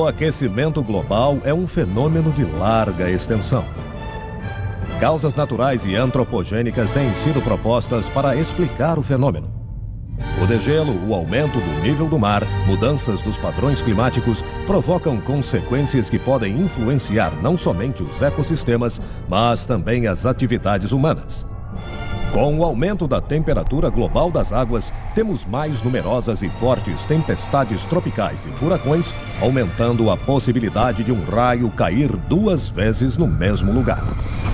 O aquecimento global é um fenômeno de larga extensão. Causas naturais e antropogênicas têm sido propostas para explicar o fenômeno. O degelo, o aumento do nível do mar, mudanças dos padrões climáticos provocam consequências que podem influenciar não somente os ecossistemas, mas também as atividades humanas. Com o aumento da temperatura global das águas, temos mais numerosas e fortes tempestades tropicais e furacões, aumentando a possibilidade de um raio cair 2 vezes no mesmo lugar.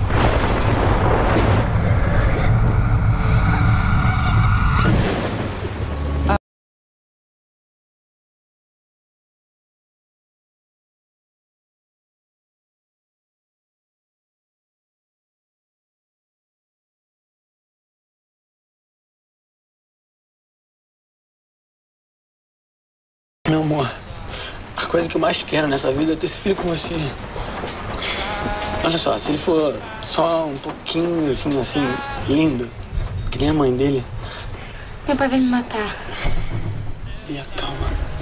Meu amor, a coisa que eu mais quero nessa vida é ter esse filho com você. Olha só, se ele for só um pouquinho assim, lindo, que nem a mãe dele... Meu pai vai me matar. Bia, calma.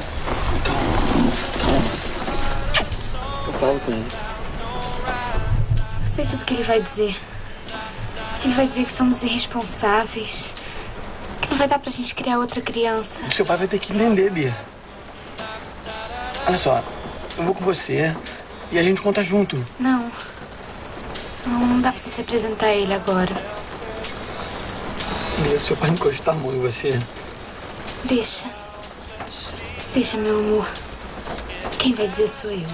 Eu falo com ele. Eu sei tudo que ele vai dizer. Ele vai dizer que somos irresponsáveis, que não vai dar pra gente criar outra criança. Seu pai vai ter que entender, Bia. Olha só, eu vou com você e a gente conta junto. Não dá pra você se apresentar a ele agora. Bia, seu pai encostar a mão em você. Deixa, meu amor. Quem vai dizer sou eu.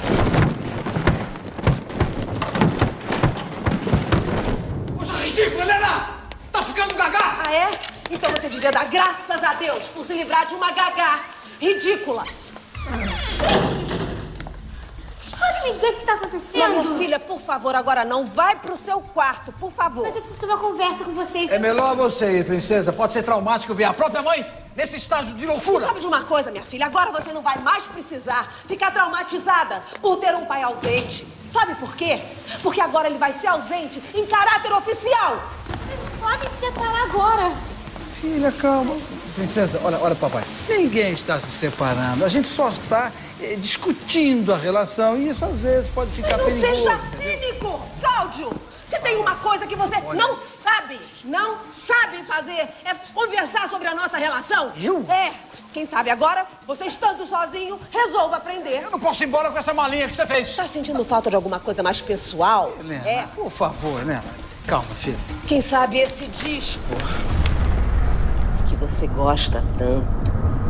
Coisa ridícula, Helena! Tá ficando gagá! Ah, é? Então você devia dar graças a Deus por se livrar de uma gagá ridícula. Gente, vocês podem me dizer o que tá acontecendo? Minha filha, por favor, agora não. Vai pro seu quarto, por favor. Mas eu preciso ter uma conversa com vocês. É melhor você ir, princesa. Pode ser traumático ver a própria mãe nesse estágio de loucura. Sabe de uma coisa, minha filha? Agora você não vai mais precisar ficar traumatizada por ter um pai ausente. Sabe por quê? Porque agora ele vai ser ausente em caráter oficial. Vocês não podem se separar agora. Filha, calma. Princesa, olha, papai. Ninguém está se separando. A gente só está discutindo a relação e isso às vezes pode ficar perigoso. Não seja cínico, Cláudio. Se tem uma coisa que você não sabe fazer, é conversar sobre a nossa relação. Eu? É. Quem sabe agora, você estando sozinho, resolva aprender. Eu não posso ir embora com essa malinha que você fez. Tá sentindo falta de alguma coisa mais pessoal? Helena, por favor, Helena. Calma, filha. Quem sabe esse disco que você gosta tanto.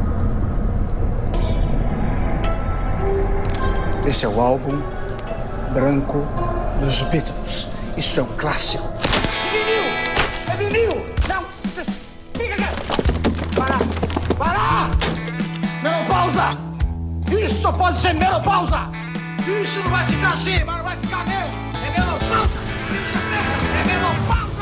Esse é o álbum branco dos Beatles. Isso é um clássico. É vinil! Não! Fica quieto! Para! Menopausa! Isso só pode ser menopausa! Isso não vai ficar assim, mas não vai ficar mesmo! É menopausa! É menopausa!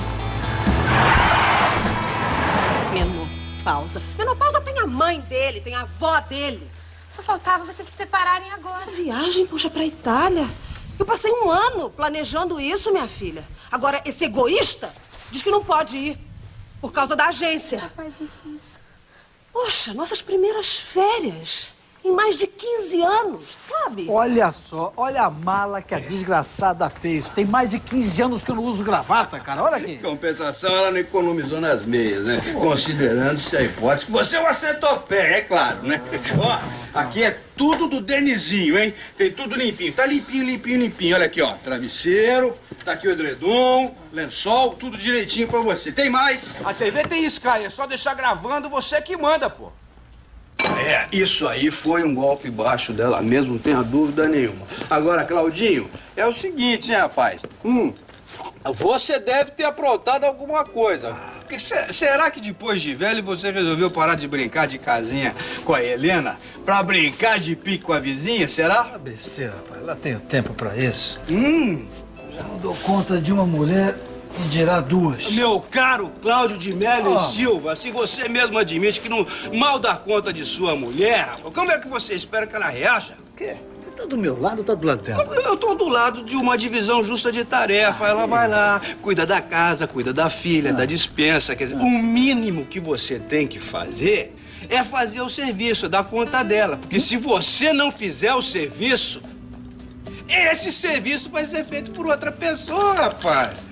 Menopausa. Menopausa tem a mãe dele, tem a avó dele. Só faltava vocês se separarem agora. Essa viagem, puxa, pra Itália. Eu passei um ano planejando isso, minha filha. Agora, esse egoísta diz que não pode ir por causa da agência. Meu pai disse isso. Poxa, nossas primeiras férias. Em mais de 15 anos, sabe? Olha só, olha a mala que a desgraçada fez. Tem mais de 15 anos que eu não uso gravata, cara. Olha aqui. Em compensação, ela não economizou nas meias, né? Considerando-se a hipótese que você é uma centopeia, é claro, né? Ó, aqui é tudo do Denizinho, hein? Tem tudo limpinho. Tá limpinho, limpinho, limpinho. Olha aqui, ó. Travesseiro, tá aqui o edredom, lençol, tudo direitinho pra você. Tem mais? A TV tem Sky, é só deixar gravando, você que manda, pô. É, isso aí foi um golpe baixo dela mesmo, não tenha dúvida nenhuma. Agora, Claudinho, é o seguinte, né, rapaz? Você deve ter aprontado alguma coisa. Porque será que depois de velho você resolveu parar de brincar de casinha com a Helena pra brincar de pique com a vizinha, será? Ah, besteira, rapaz. Ela tem o tempo pra isso. Já não dou conta de uma mulher e dirá duas. Meu caro Cláudio de Melo e Silva, se você mesmo admite que não mal dá conta de sua mulher, como é que você espera que ela reaja? O quê? Você tá do meu lado ou tá do lado dela? Eu tô do lado de uma divisão justa de tarefa. Ela vai lá, cuida da casa, cuida da filha, da despensa. Quer dizer, o mínimo que você tem que fazer é fazer o serviço, dar conta dela. Porque se você não fizer o serviço, esse serviço vai ser feito por outra pessoa, rapaz.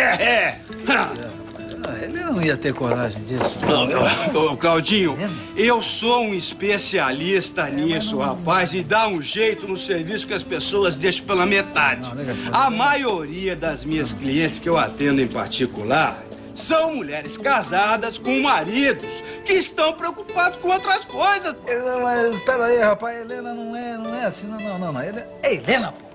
Ele não ia ter coragem disso. Não, Claudinho, eu sou um especialista nisso, rapaz, e dá um jeito no serviço que as pessoas deixam pela metade. A maioria das minhas clientes que eu atendo em particular são mulheres casadas com maridos que estão preocupados com outras coisas. Mas espera aí, rapaz, Helena não é assim, não. Ele é Helena, pô.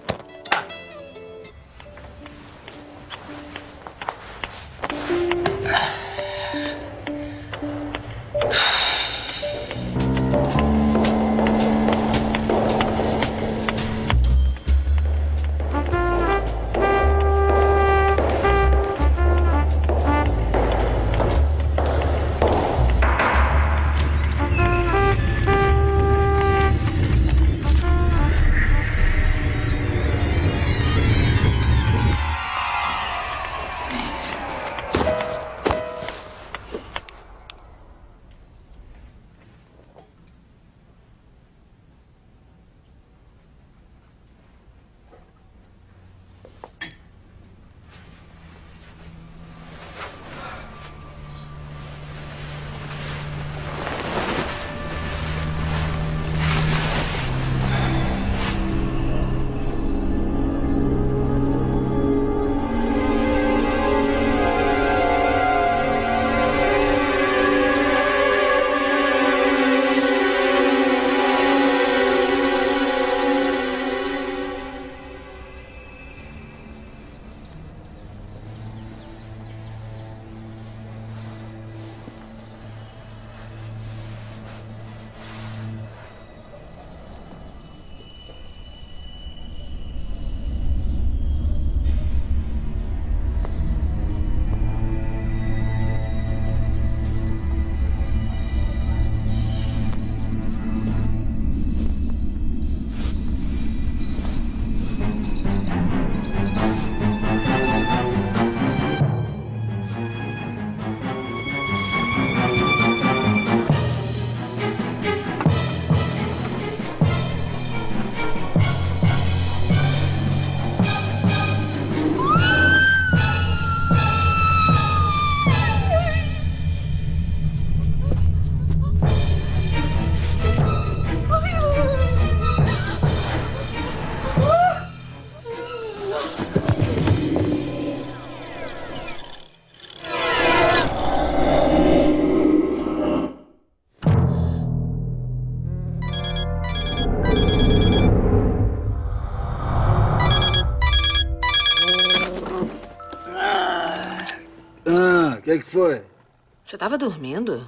O que foi? Você estava dormindo?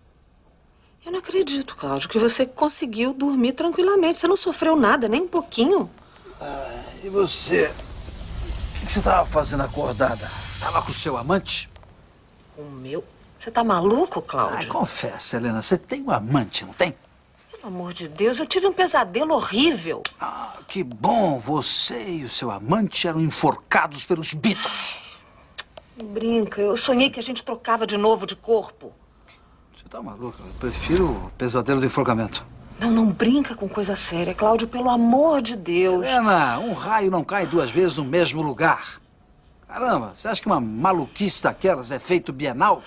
Eu não acredito, Cláudio, que você conseguiu dormir tranquilamente. Você não sofreu nada, nem um pouquinho. E você? O que você estava fazendo acordada? Estava com o seu amante? O meu? Você tá maluco, Cláudio? Confessa, Helena, você tem um amante, não tem? Pelo amor de Deus, eu tive um pesadelo horrível. Que bom. Você e o seu amante eram enforcados pelos Beatles. Brinca, eu sonhei que a gente trocava de novo de corpo. Você tá maluca? Eu prefiro o pesadelo do enforcamento. Não brinca com coisa séria, Cláudio, pelo amor de Deus. Helena, um raio não cai duas vezes no mesmo lugar. Caramba, você acha que uma maluquice daquelas é feito bienal?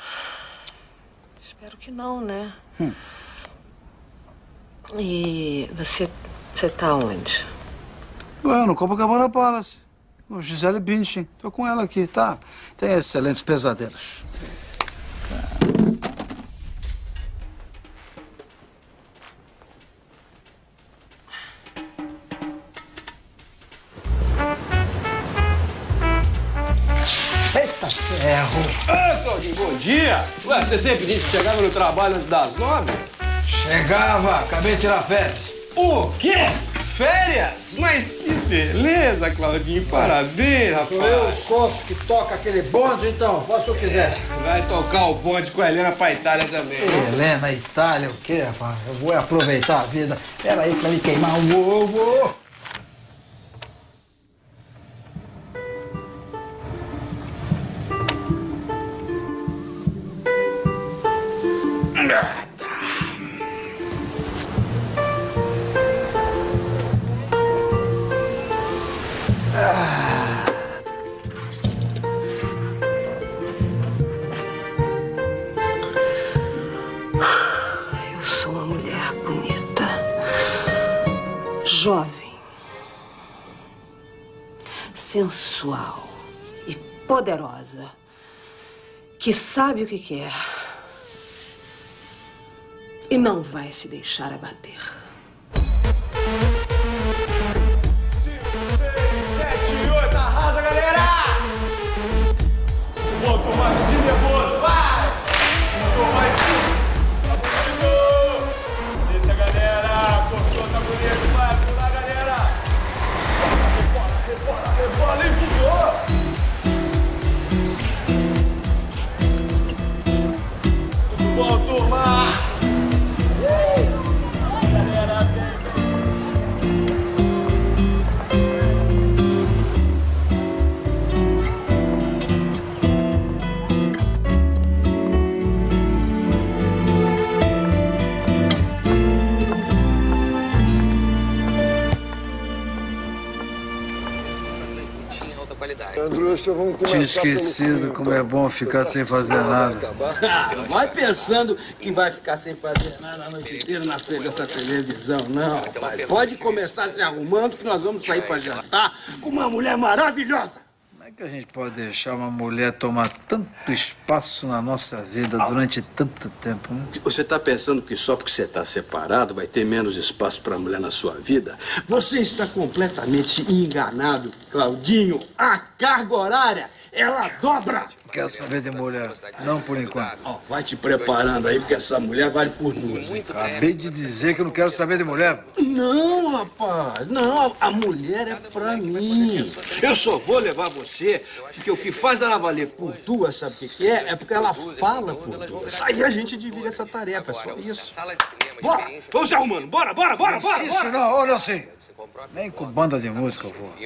Espero que não, né? E você tá onde? No Copacabana Palace. Com Gisele Bündchen. Tô com ela aqui, tá? Tem excelentes pesadelos. Eita ferro! Claudinho, bom dia! Ué, você sempre disse que chegava no trabalho antes das 9? Chegava, acabei de tirar férias. O quê? Férias? Mas que beleza, Claudinho. Parabéns, rapaz. Sou eu o sócio que toca aquele bonde, então, faça o que quiser. Vai tocar o bonde com a Helena pra Itália também. Helena, Itália, o quê, rapaz? Eu vou aproveitar a vida. Pera aí pra me queimar o ovo. jovem, sensual e poderosa, que sabe o que quer e não vai se deixar abater. 5, 6, 7 e 8, arrasa, galera! Boa, tomada de nervoso, vai! Vai! Delícia, galera! Cortou, tá bonito, vai! Vamos lá, galera! Solta, rebola, rebola, empurrou! Muito bom, turma! Galera, vem! Andrucha, vamos começar. Tinha esquecido como é bom ficar sem fazer nada. Vai pensando que vai ficar sem fazer nada a noite inteira na frente dessa televisão, não, rapaz. Pode começar se arrumando que nós vamos sair pra jantar com uma mulher maravilhosa. Como é que a gente pode deixar uma mulher tomar tanto espaço na nossa vida durante tanto tempo, né? Você tá pensando que só porque você tá separado vai ter menos espaço pra mulher na sua vida? Você está completamente enganado, Claudinho. A carga horária, ela dobra. Quero saber de mulher, não por enquanto. Ó, vai te preparando aí, porque essa mulher vale por duas. Acabei de dizer que eu não quero saber de mulher. Não, rapaz, não, a mulher é pra mim. Eu só vou levar você, porque o que faz ela valer por duas, sabe o que é? É porque ela fala por duas. Aí a gente divide essa tarefa, é só isso. Bora, vamos se arrumando, bora! Isso não, olha assim. Nem com banda de música eu vou.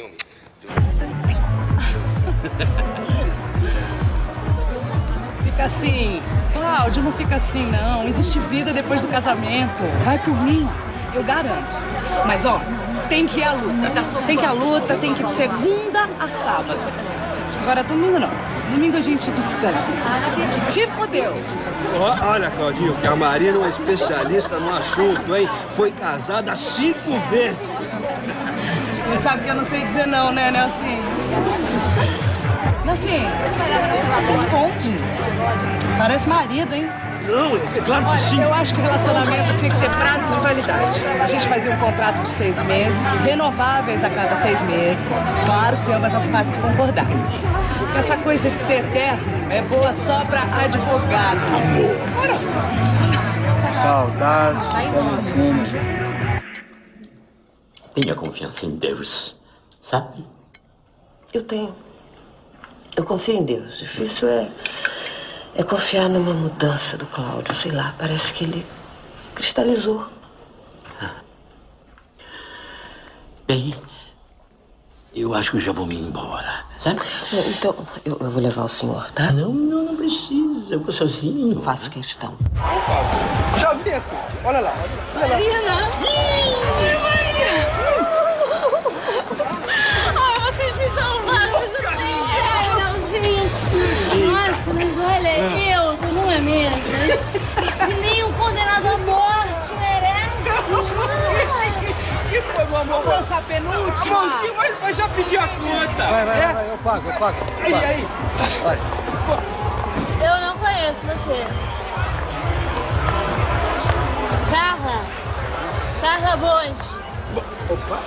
Fica assim. Cláudio, não fica assim, não. Existe vida depois do casamento. Vai por mim, eu garanto. Mas, ó, tem que ir à luta. Tem que ir à luta, tem que ir de segunda a sábado. Agora, domingo não. Domingo a gente descansa. Tipo Deus. Olha, Claudinho, que a Marina é uma especialista no assunto, hein? Foi casada 5 vezes. Você sabe que eu não sei dizer não, né, Nelson? Nelson, responde. Parece marido, hein? Não, é claro que sim. Eu acho que o relacionamento tinha que ter prazo de validade. A gente fazia um contrato de 6 meses, renováveis a cada 6 meses. Claro, se ambas as partes concordarem. Porque essa coisa de ser eterno é boa só pra advogado. Bora! Saudade, telecine. Tenha confiança em Deus, sabe? Eu tenho. Eu confio em Deus. Difícil é confiar numa mudança do Cláudio. Sei lá, parece que ele cristalizou. Bem, eu acho que eu já vou me embora, sabe? Então, eu vou levar o senhor, tá? Não precisa. Eu vou sozinho. Faço questão. Já vi aqui. Olha lá. Marina! Ai, vocês me salvaram. Nossa, mas olha, eu não é mesmo? E nem um condenado à morte merece. Que foi, meu amor? Nossa, penúltima. Amorzinho, mas já pedi a conta. Vai, eu pago. E aí? Vai. Eu não conheço você. Carla Bonde. Opa.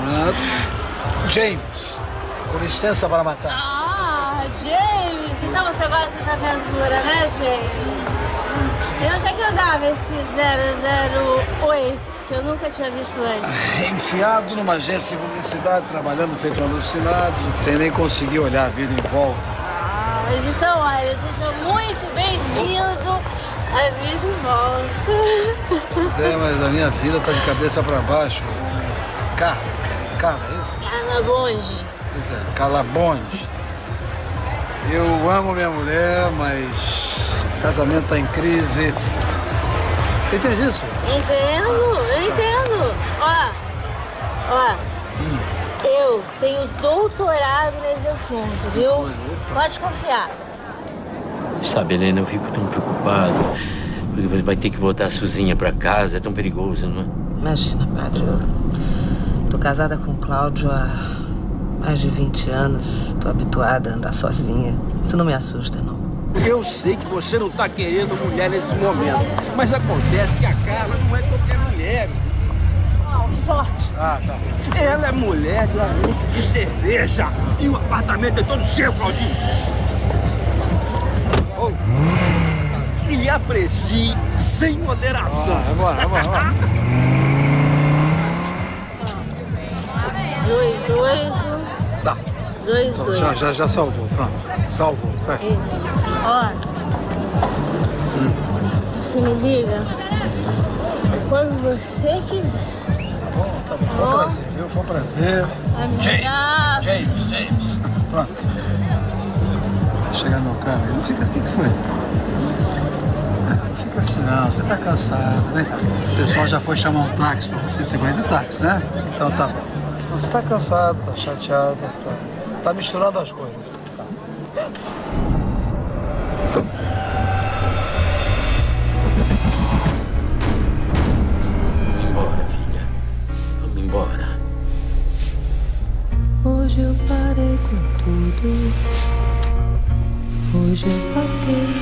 James, com licença para matar. Ah, James. Então você gosta de aventura, né, James? E onde é que andava esse 008, que eu nunca tinha visto antes? Enfiado numa agência de publicidade, trabalhando feito um alucinado, sem nem conseguir olhar a vida em volta. Ah, mas então, olha, seja muito bem-vindo à vida em volta. Pois é, mas a minha vida tá de cabeça para baixo. Carla, é isso? Carla Bonde. Pois é, Carla Bonde. Eu amo minha mulher, mas o casamento tá em crise. Você entende isso? Eu entendo. Ó, eu tenho doutorado nesse assunto, viu? Pode confiar. Sabe, Helena, eu fico tão preocupado. Porque você vai ter que voltar sozinha pra casa, é tão perigoso, não é? Imagina, padre, Tô casada com o Cláudio há mais de 20 anos. Tô habituada a andar sozinha. Isso não me assusta, não. Eu sei que você não tá querendo mulher nesse momento, mas acontece que a Carla não é qualquer mulher. Sorte. Ah, tá. Ela é mulher de anúncio de cerveja. E o apartamento é todo seu, Claudinho. Oh. E aprecie sem moderação. Agora. 28. Tá. 22. Já salvou, pronto. Salvou, tá. Isso. Ó. Você me liga quando você quiser. Tá bom. Foi um prazer, viu? Foi um prazer. James. Pronto. Chegar no carro. Não fica assim, o que foi? Não fica assim, não. Você tá cansado, né, cara? O pessoal já foi chamar um táxi pra você. Você vai de táxi, né? Então tá bom. Você tá cansado, tá chateado, tá misturando as coisas. Vamos embora, filha. Vamos embora. Hoje eu parei com tudo. Hoje eu paguei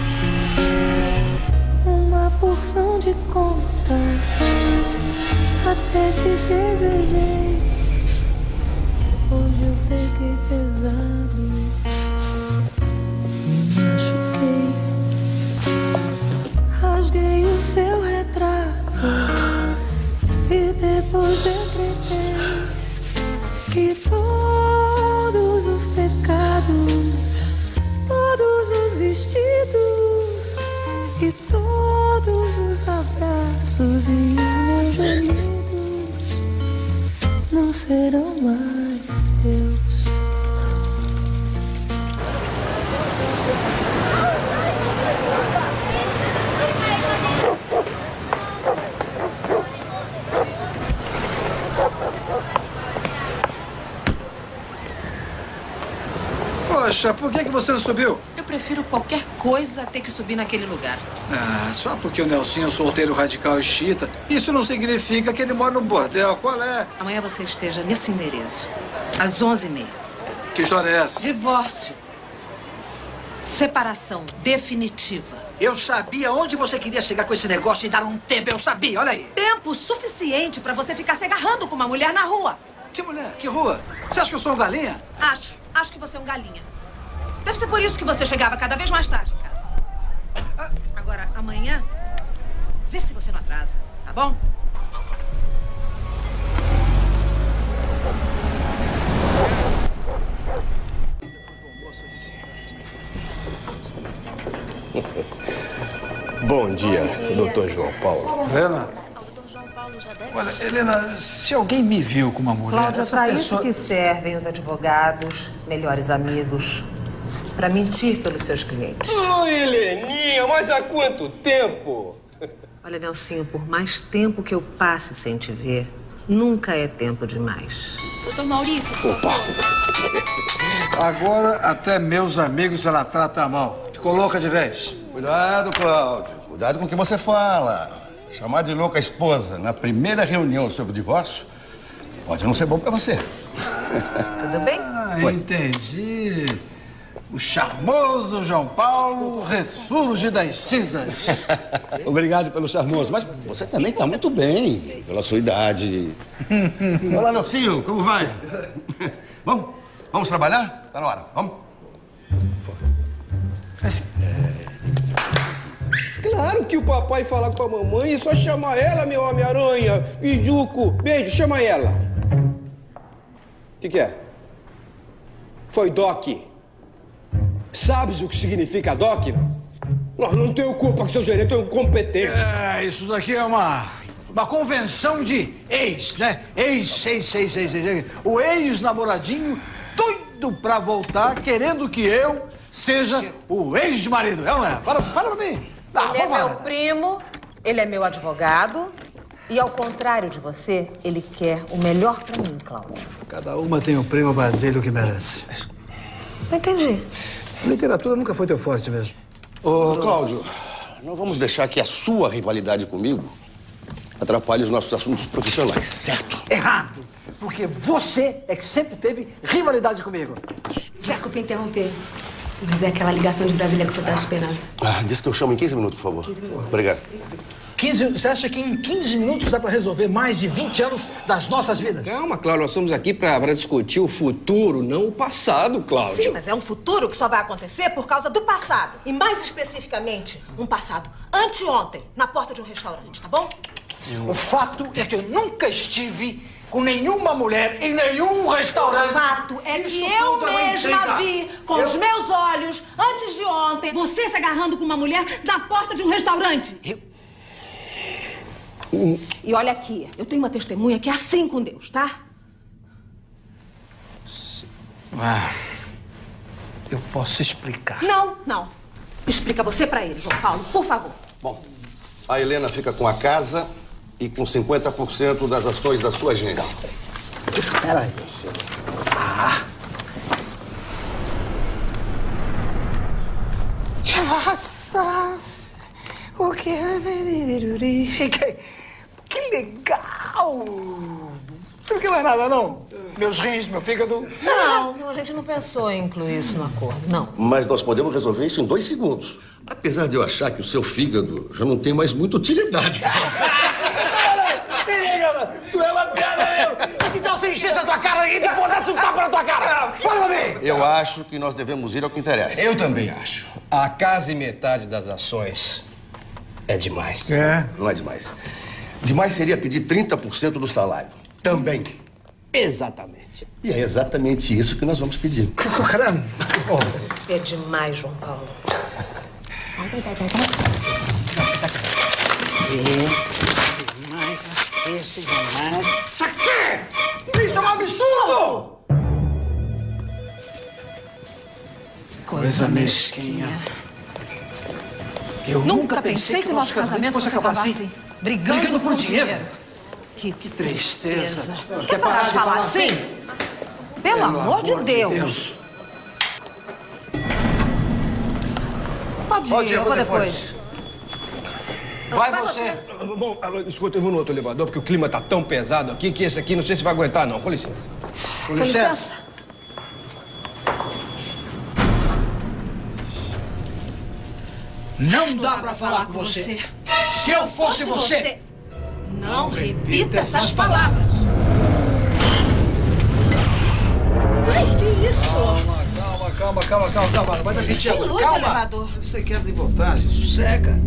uma porção de conta. Até te desejei. Hoje eu peguei pesado, me machuquei, rasguei o seu retrato e depois decretei que todos os pecados, todos os vestidos e todos os abraços e os meus gemidos não serão mais seus. Poxa, por que você não subiu? Eu prefiro qualquer coisa a ter que subir naquele lugar. Ah, só porque o Nelsinho é solteiro radical e chita, isso não significa que ele mora no bordel. Qual é? Amanhã você esteja nesse endereço, às 11h30. Que história é essa? Divórcio. Separação definitiva. Eu sabia onde você queria chegar com esse negócio e dar um tempo. Eu sabia, olha aí. Tempo suficiente pra você ficar se agarrando com uma mulher na rua. Que mulher? Que rua? Você acha que eu sou um galinha? Acho que você é um galinha. Deve ser por isso que você chegava cada vez mais tarde em casa. Agora, amanhã, vê se você não atrasa, tá bom? Bom dia, doutor João Paulo. Helena? Olha, Helena, se alguém me viu com uma mulher... Cláudio, é pra isso que servem os advogados, melhores amigos, pra mentir pelos seus clientes. Oi, Heleninha, mas há quanto tempo? Olha, Nelsinho, por mais tempo que eu passe sem te ver, nunca é tempo demais. Doutor Maurício, por Opa! Agora, até meus amigos ela trata mal. Ficou louca de vez. Cuidado, Cláudio. Cuidado com o que você fala. Chamar de louca a esposa na primeira reunião sobre o divórcio pode não ser bom pra você. Tudo bem? Ah, entendi. O charmoso João Paulo ressurge das cinzas. Obrigado pelo charmoso, mas você também tá muito bem, pela sua idade. Olá, Nelsinho, como vai? Vamos trabalhar? Tá na hora, vamos? Claro que o papai fala com a mamãe e só chama ela, meu Homem-Aranha. E Juco, beijo, chama ela. O que é? Foi Doc. Sabes o que significa Doc? Não tenho culpa que seu gerente é incompetente. Isso daqui é uma convenção de ex, né? Ex. O ex-namoradinho doido pra voltar, querendo que eu seja o ex-marido. É ou não é? Fala pra mim. Ele é meu primo, ele é meu advogado. E ao contrário de você, ele quer o melhor pra mim, Cláudio. Cada uma tem o primo Basílio que merece. Não entendi. Literatura nunca foi teu forte mesmo. Ô, Cláudio, não vamos deixar que a sua rivalidade comigo atrapalhe os nossos assuntos profissionais, certo? Errado. Porque você é que sempre teve rivalidade comigo. Desculpa interromper, mas é aquela ligação de Brasília que você tá esperando. Diz que eu chamo em 15 minutos, por favor. 15 minutos. Obrigado. 15, você acha que em 15 minutos dá pra resolver mais de 20 anos das nossas vidas? Calma, Cláudio, nós estamos aqui pra discutir o futuro, não o passado, Cláudio. Sim, mas é um futuro que só vai acontecer por causa do passado. E mais especificamente, um passado anteontem, na porta de um restaurante, tá bom? O fato é que eu nunca estive com nenhuma mulher em nenhum restaurante. O fato é que Isso eu tudo é uma mesma intriga. vi com os meus olhos, antes de ontem, você se agarrando com uma mulher na porta de um restaurante. E olha aqui, eu tenho uma testemunha que é assim com Deus, tá? Eu posso explicar. Não. Explica você pra ele, João Paulo, por favor. Bom, a Helena fica com a casa e com 50% das ações da sua agência. Peraí, senhor. O que legal! Não quer mais nada, não? Meus rins, meu fígado? Não, a gente não pensou em incluir isso no acordo, não. Mas nós podemos resolver isso em 2 segundos. Apesar de eu achar que o seu fígado já não tem mais muita utilidade. Tu é uma piada, que tal você encher essa tua cara e depois dar tudo tapa na tua cara? Fala pra mim! Eu acho que nós devemos ir ao que interessa. Eu também acho. A casa e metade das ações é demais. Não é demais. Demais seria pedir 30% do salário. Também. Exatamente. E é exatamente isso que nós vamos pedir. Caramba! Isso é demais, João Paulo. Esse demais. Isso aqui! Isso é um absurdo! Coisa mesquinha. Eu nunca pensei que o nosso casamento fosse acabar assim. Brigando por dinheiro. Que tristeza. Quer parar de falar assim? Pelo amor de Deus. Pode ir, eu vou depois. Vai você. Bom, escuta, eu vou no outro elevador, porque o clima tá tão pesado aqui que esse aqui não sei se vai aguentar, não. Com licença. Com licença. Não dá pra falar com você. Se eu fosse você... Não repita essas palavras. Ai, que isso? Calma. Vai dar piti agora. Luz, Calma. elevador. Você quer de voltagem? Sossega.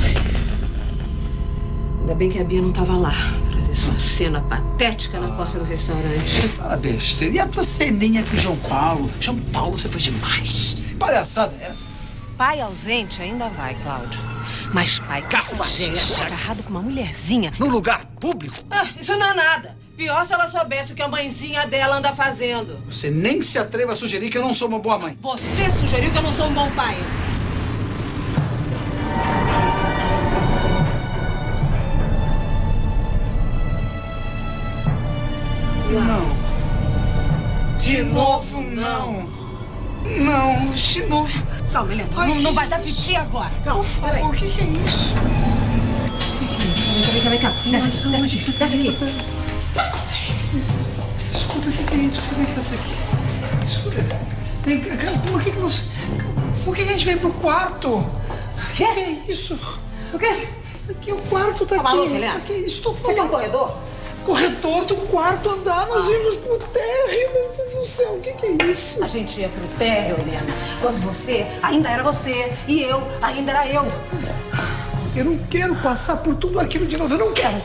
Ainda bem que a Bia não tava lá pra ver sua cena patética na porta do restaurante. Fala besteira. E a tua ceninha com o João Paulo? João Paulo, você foi demais. Palhaçada é essa? Pai ausente ainda vai, Cláudio. Mas pai cafajeste, agarrado com uma mulherzinha. No lugar público? Isso não é nada. Pior se ela soubesse o que a mãezinha dela anda fazendo. Você nem se atreva a sugerir que eu não sou uma boa mãe. Você sugeriu que eu não sou um bom pai. Não. De novo, não. Não, de novo. Calma, Helena. Não vai dar piti agora. Calma, por favor, o que é isso? Vem cá. Desce aqui. Escuta, o que é isso que você vai fazer aqui? Escuta. Por que a gente veio pro quarto? O que é isso? O quê? Aqui, o quarto tá aqui. Maluca, Helena? Aqui, estou falando. Você quer um corredor? Corredor do quarto andar, nós íamos pro térreo, meu Deus do céu, o que é isso? A gente ia pro térreo, Helena, quando você ainda era você e eu ainda era eu. Eu não quero passar por tudo aquilo de novo, eu não quero.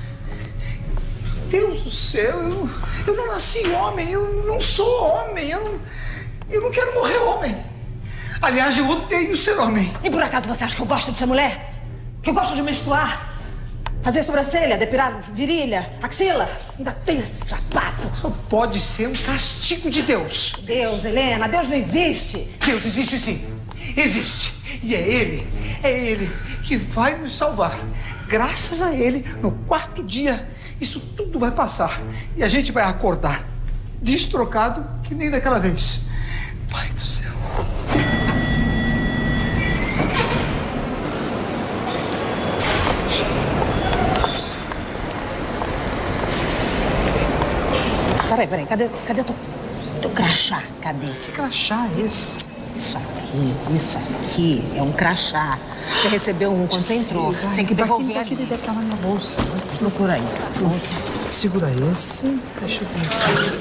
Deus do céu, eu não nasci homem, eu não sou homem, eu não quero morrer homem. Aliás, eu odeio ser homem. E por acaso você acha que eu gosto de ser mulher? Que eu gosto de menstruar? Fazer sobrancelha, depilar virilha, axila? Ainda tem esse sapato. Só pode ser um castigo de Deus. Deus, Helena, Deus não existe. Deus existe sim, existe. E é Ele que vai nos salvar. Graças a Ele, no 4º dia, isso tudo vai passar. E a gente vai acordar destrocado que nem daquela vez. Pai do céu. Peraí. Cadê teu crachá? Cadê? Que crachá é esse? Isso aqui é um crachá. Você recebeu um quando você entrou. Tem que devolver aqui. Deve estar na minha bolsa. Procura aí. Segura esse. Deixa eu ver.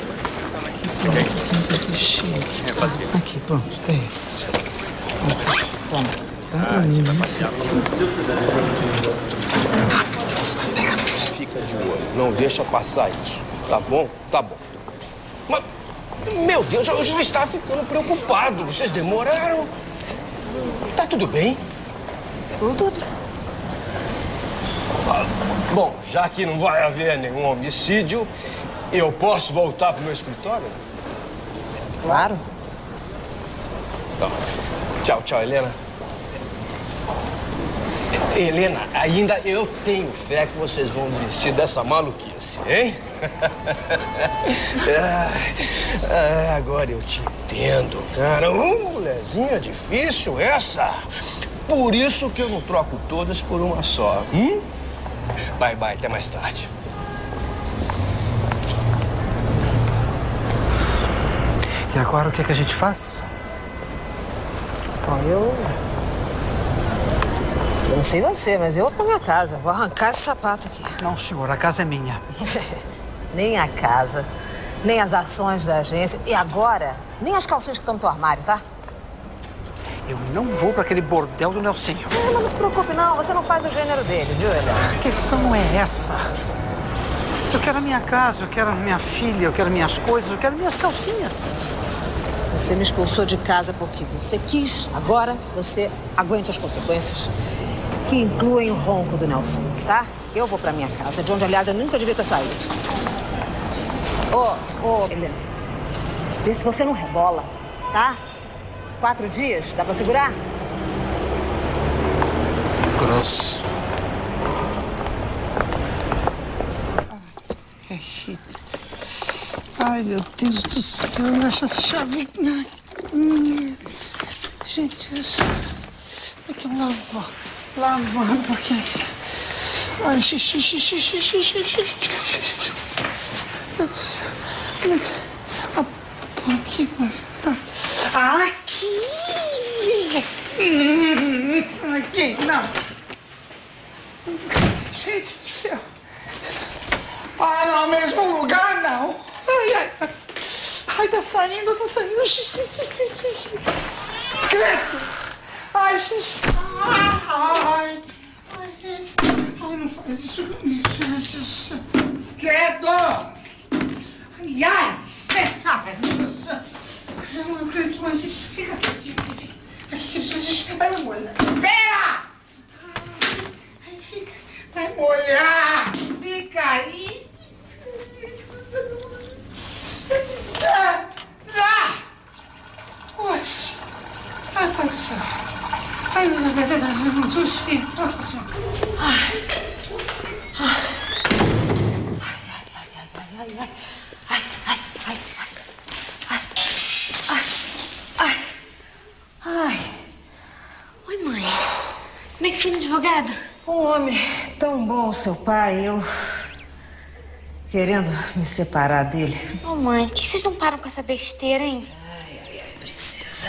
Aqui, pronto. É esse. Toma. Dá pra mim, esse aqui. Fica de olho. Não deixa passar isso. Tá bom? Tá bom. Mas, meu Deus, eu já estava ficando preocupado. Vocês demoraram. Tá tudo bem? Tudo. Bom, já que não vai haver nenhum homicídio, eu posso voltar pro meu escritório? Claro. Então, tchau, Helena. Helena, ainda eu tenho fé que vocês vão desistir dessa maluquice, hein? Agora eu te entendo, cara. Mulherzinha difícil essa. Por isso que eu não troco todas por uma só. Bye, até mais tarde. E agora o que é que a gente faz? Bom, eu não sei você, mas eu vou pra minha casa. Vou arrancar esse sapato aqui. Não, senhor, a casa é minha. Nem a casa, nem as ações da agência. E agora, nem as calcinhas que estão no teu armário, tá? Eu não vou pra aquele bordel do Nelsinho. Não se preocupe, não. Você não faz o gênero dele, viu, Helena? A questão não é essa. Eu quero a minha casa, eu quero a minha filha, eu quero minhas coisas, eu quero minhas calcinhas. Você me expulsou de casa porque você quis. Agora você aguente as consequências, que incluem o ronco do Nelson, tá? Eu vou pra minha casa, de onde, aliás, eu nunca devia ter saído. Ô, Helena, vê se você não rebola, tá? 4 dias, dá pra segurar? Grosso. Ai, meu Deus do céu, essa chave... Gente, é que eu lavando aqui. Ai, xixi. Aqui, mas tá... Aqui! Aqui, não. Gente do céu. No mesmo lugar, não. Ai, tá saindo. Credo. Ai, xixi. Ai, gente. Ai, não faz isso comigo, gente do céu. Credo. Ai, você sabe. Eu não acredito mais isso. Fica aqui. Aqui, vai molhar. Pera! Ai, fica. Vai molhar. Fica aí. Ai, pai do céu. Ai, não sei. Nossa senhora. Oi, mãe. Como é que foi no advogado? Um homem tão bom, seu pai, eu querendo me separar dele. Ô, mãe, por que vocês não param com essa besteira, hein? Ai, princesa,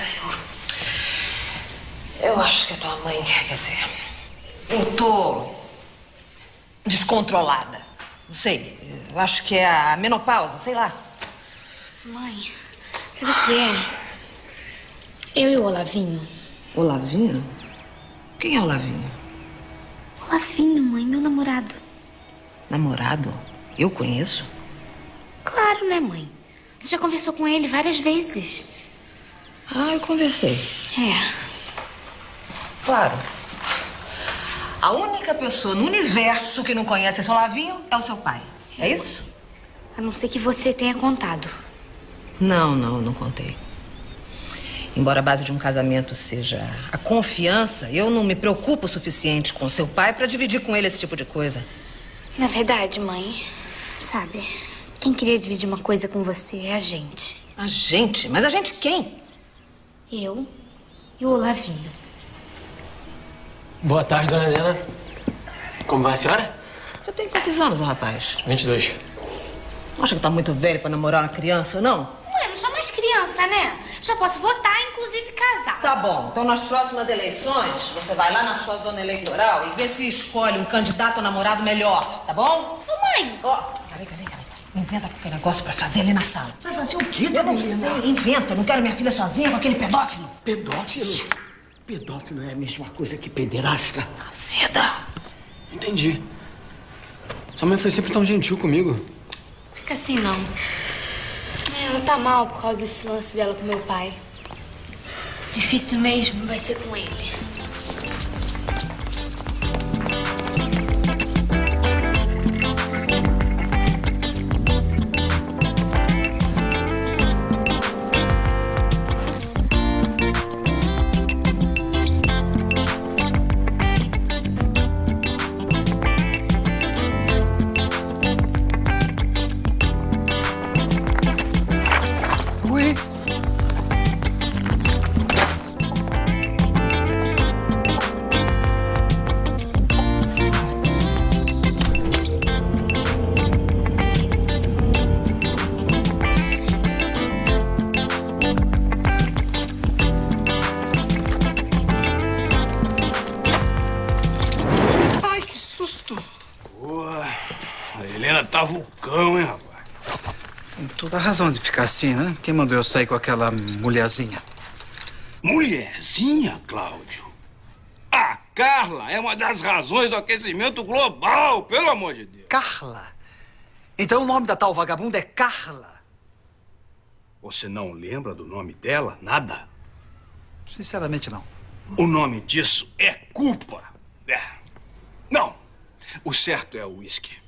eu acho que a tua mãe, quer dizer, eu tô descontrolada. Não sei, eu acho que é a menopausa, sei lá. Mãe, sabe o que é? Eu e o Olavinho. Olavinho? Quem é Olavinho? Olavinho, mãe, meu namorado. Namorado? Eu conheço? Claro, né, mãe? Você já conversou com ele várias vezes. Ah, eu conversei. É. Claro. A única pessoa no universo que não conhece esse Olavinho é o seu pai. É isso? A não ser que você tenha contado. Não contei. Embora a base de um casamento seja a confiança, eu não me preocupo o suficiente com seu pai para dividir com ele esse tipo de coisa. Na verdade, mãe, sabe, quem queria dividir uma coisa com você é a gente. A gente? Mas a gente quem? Eu e o Olavinho. Boa tarde, dona Helena. Como vai a senhora? Você tem quantos anos, rapaz? 22. Não acha que tá muito velho pra namorar uma criança, não? Ué, não sou mais criança, né? Já posso votar, inclusive casar. Tá bom. Então, nas próximas eleições, você vai lá na sua zona eleitoral e vê se escolhe um candidato a namorado melhor, tá bom? Ô, mãe! Ó, vem cá. Inventa qualquer negócio pra fazer ali na sala. Vai fazer o quê, Eu não Helena? sei. Inventa. Eu não quero minha filha sozinha com aquele pedófilo. Pedófilo? Pedófilo é a mesma coisa que pederasta. Seda. Entendi. Sua mãe foi sempre tão gentil comigo. Fica assim, não. Ela tá mal por causa desse lance dela com meu pai. Difícil mesmo vai ser com ele. Tá vulcão, hein, rapaz? Com toda a razão de ficar assim, né? Quem mandou eu sair com aquela mulherzinha? Mulherzinha, Cláudio? A Carla é uma das razões do aquecimento global, pelo amor de Deus. Carla? Então o nome da tal vagabunda é Carla? Você não lembra do nome dela? Nada? Sinceramente, não. O nome disso é culpa. É. Não. O certo é o uísque.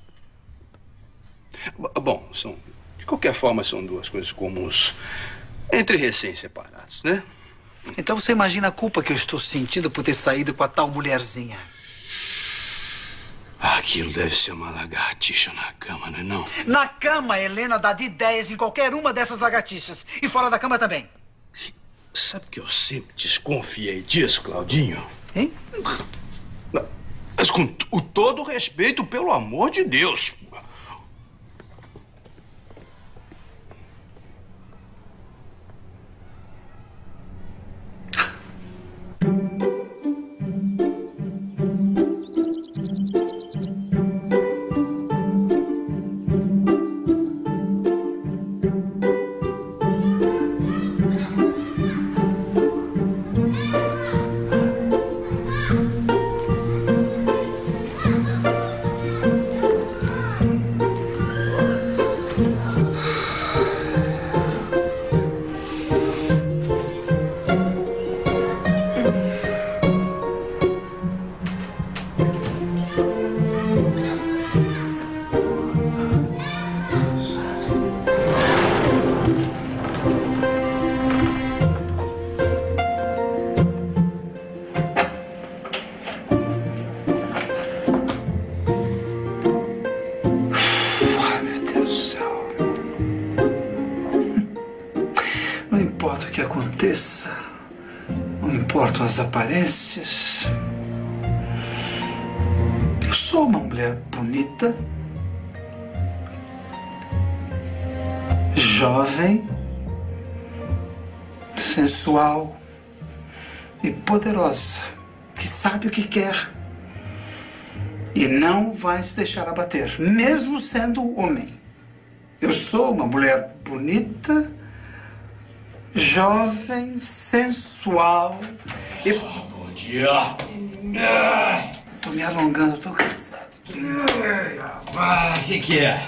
Bom, de qualquer forma, são duas coisas comuns entre recém-separados, né? Então você imagina a culpa que eu estou sentindo por ter saído com a tal mulherzinha. Aquilo deve ser uma lagartixa na cama, não é não? Na cama, Helena dá de 10 em qualquer uma dessas lagartixas. E fora da cama também. Sabe que eu sempre desconfiei disso, Claudinho? Hein? Mas com todo o respeito, pelo amor de Deus. Não importam as aparências. Eu sou uma mulher bonita, jovem, sensual e poderosa, que sabe o que quer e não vai se deixar abater, mesmo sendo homem. Eu sou uma mulher bonita, jovem, sensual e... Bom dia. Tô me alongando, tô cansado. O que é?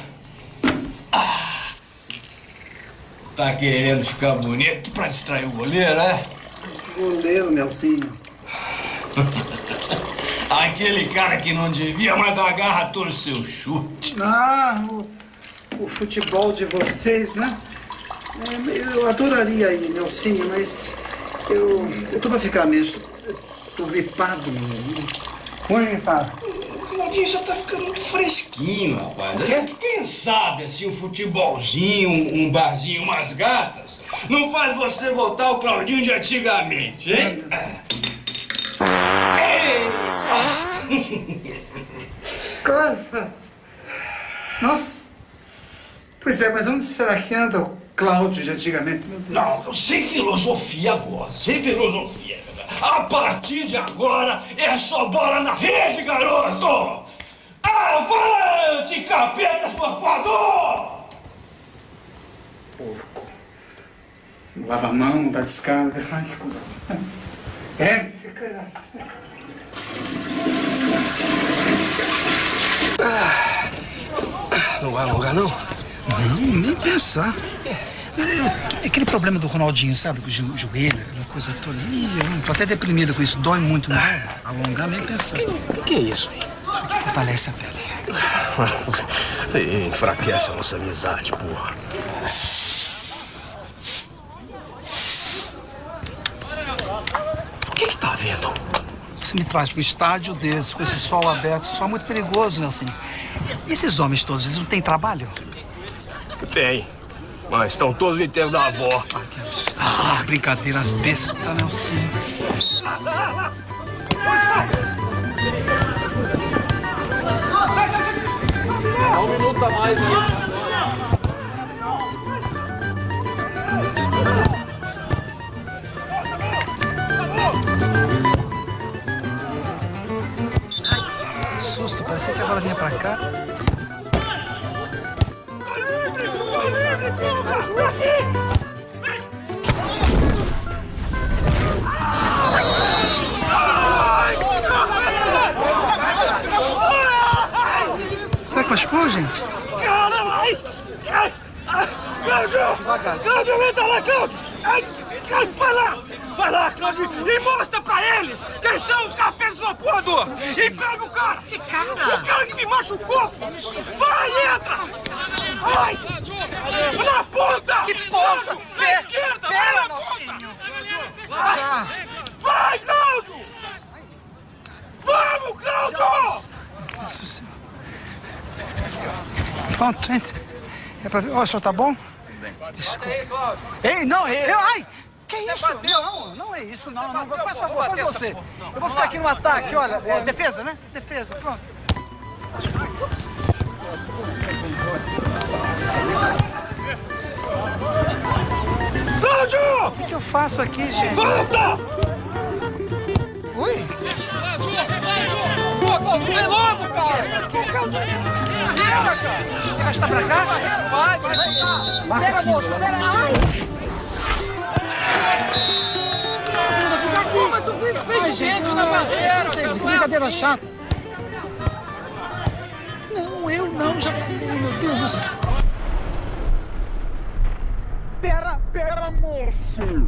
Tá querendo ficar bonito pra distrair o goleiro, é? Goleiro, Nelsinho. Aquele cara que não devia, mas agarra todo o seu chute. Ah, o futebol de vocês, né? Eu adoraria ir, Nelsinho, mas eu tô pra ficar mesmo. Tô gripado, menino. Muito gripado. O Claudinho já tá ficando muito fresquinho, rapaz. O quê? Quem sabe, assim, um futebolzinho, um barzinho, umas gatas, não faz você voltar ao Claudinho de antigamente, hein? Claro. Nossa. Pois é, mas onde será que anda o Cláudio de antigamente? Meu Deus. Não, sem filosofia agora, sem filosofia. A partir de agora é só bola na rede, garoto! Avante, capeta esforçador! Porco. Não lava a mão, não dá descarga. Ai, que coisa. Não vai alongar, não? Não, nem pensar. É aquele problema do Ronaldinho, sabe? Com o joelho, aquela coisa toda. Ih, eu tô até deprimido com isso. Dói muito, não é? Alongar, nem pensar. O que é isso aí? Isso aqui fortalece a pele. Enfraquece a nossa amizade, porra. O que tá vendo? Você me traz pro estádio desse, com esse sol aberto. Sol muito perigoso, Nelson. E esses homens todos, eles não têm trabalho? Tem. Mas estão todos no enterro da avó. Umas brincadeiras bestas, Nelson. Um minuto a mais aí. Que susto, parecia que a bola vinha pra cá. Será que machucou, gente? Cara, vai! Cláudio! Devagar. Cláudio, entra lá, Cláudio! Ai, vai lá, Cláudio, e mostra pra eles quem são os capetas do apodo! E pega o cara! Que cara? O cara que me machucou! Vai, entra! Vai! Na ponta! Que ponta? Na esquerda! Vai na ponta! Vai, Cláudio! Vamos, Cláudio! Pronto, entra. É pra ver. Ó, o senhor tá bom? Desculpa. Ei, não, ai! Que isso? Não é isso, não. Faz favor, faz você. Eu vou ficar aqui no ataque, olha. Defesa, né? Defesa, pronto. Cláudio! O que eu faço aqui, gente? Volta! Ui! Cláudio, vem logo, cara! Quer gastar pra cá? Vai. Pega, moço, pega. Ai! Fica aqui. Mas tu fez gente na parceira. Brincadeira chata. Não, eu não. Já... Meu Deus do céu. Pera, moço.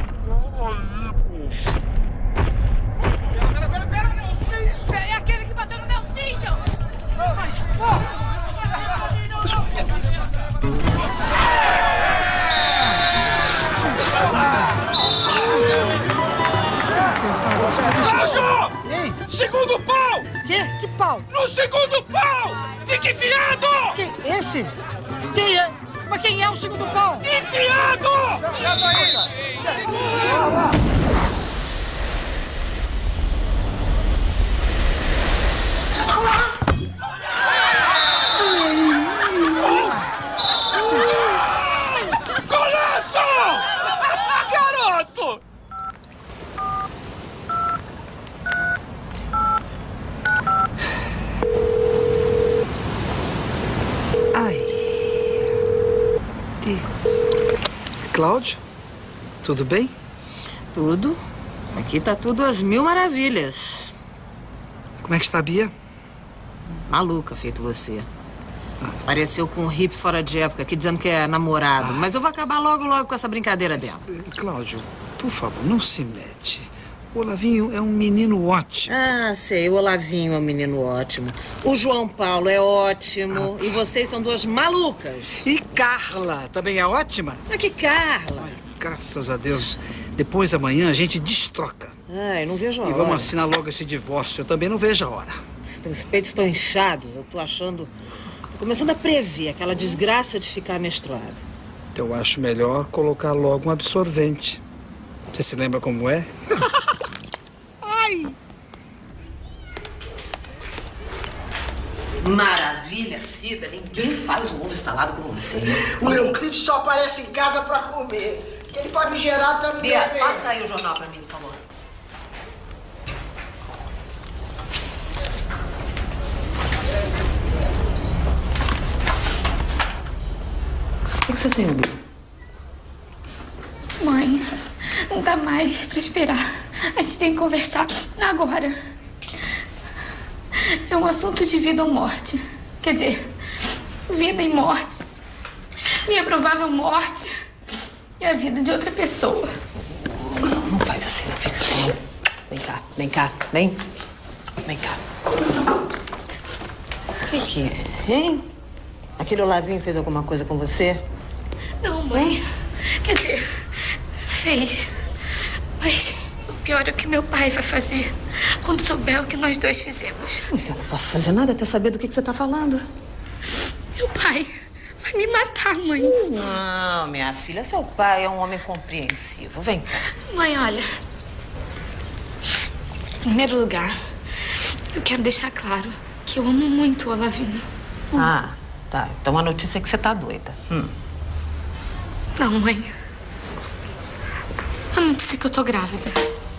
Pera, que isso? É aquele que bateu no Nelsinho! Mas, porra! Cláudio! Ei! Segundo pau! Que pau? No segundo pau! Fica enfiado! Esse? Quem é? Mas quem é o segundo pau? Enfiado! Golaço! Garoto! Ai. Deus. Cláudio, tudo bem? Tudo. Aqui tá tudo às mil maravilhas. Como é que está a Bia? Maluca, feito você. Pareceu com um hippie fora de época aqui dizendo que é namorado. Mas eu vou acabar logo com essa brincadeira dela. Cláudio, por favor, não se mete. O Olavinho é um menino ótimo. Ah, sei. O Olavinho é um menino ótimo. O João Paulo é ótimo. E vocês são duas malucas. E Carla também é ótima? Mas que Carla? Ai, graças a Deus. Depois amanhã a gente destroca. Ai, não vejo a hora. E vamos assinar logo esse divórcio. Eu também não vejo a hora. Os peitos estão inchados. Eu tô achando... Tô começando a prever aquela desgraça de ficar menstruada. Então eu acho melhor colocar logo um absorvente. Você se lembra como é? Ai! Maravilha! filha, Cida, ninguém faz um ovo instalado como você. O Euclides só aparece em casa pra comer. Aquele famigerado tá me Bia, devendo. passa aí o jornal pra mim, por favor. O que você tem, Bia? Mãe, não dá mais pra esperar. A gente tem que conversar agora. É um assunto de vida ou morte. Quer dizer, vida e morte. Minha provável morte e a vida de outra pessoa. Não faz assim, não fica assim. Vem cá, vem cá, vem. Vem cá. O que é, hein? Aquele Olavinho fez alguma coisa com você? Não, mãe. Quer dizer, fez. Mas o pior é o que meu pai vai fazer quando souber o que nós dois fizemos. Mas eu não posso fazer nada até saber do que você tá falando. Meu pai vai me matar, mãe. Não, minha filha, seu pai é um homem compreensivo. Vem cá. Mãe, olha. Em primeiro lugar, eu quero deixar claro que eu amo muito o Olavinho. Ah, tá. Então a notícia é que você tá doida. Não, mãe. Eu não disse que eu tô grávida.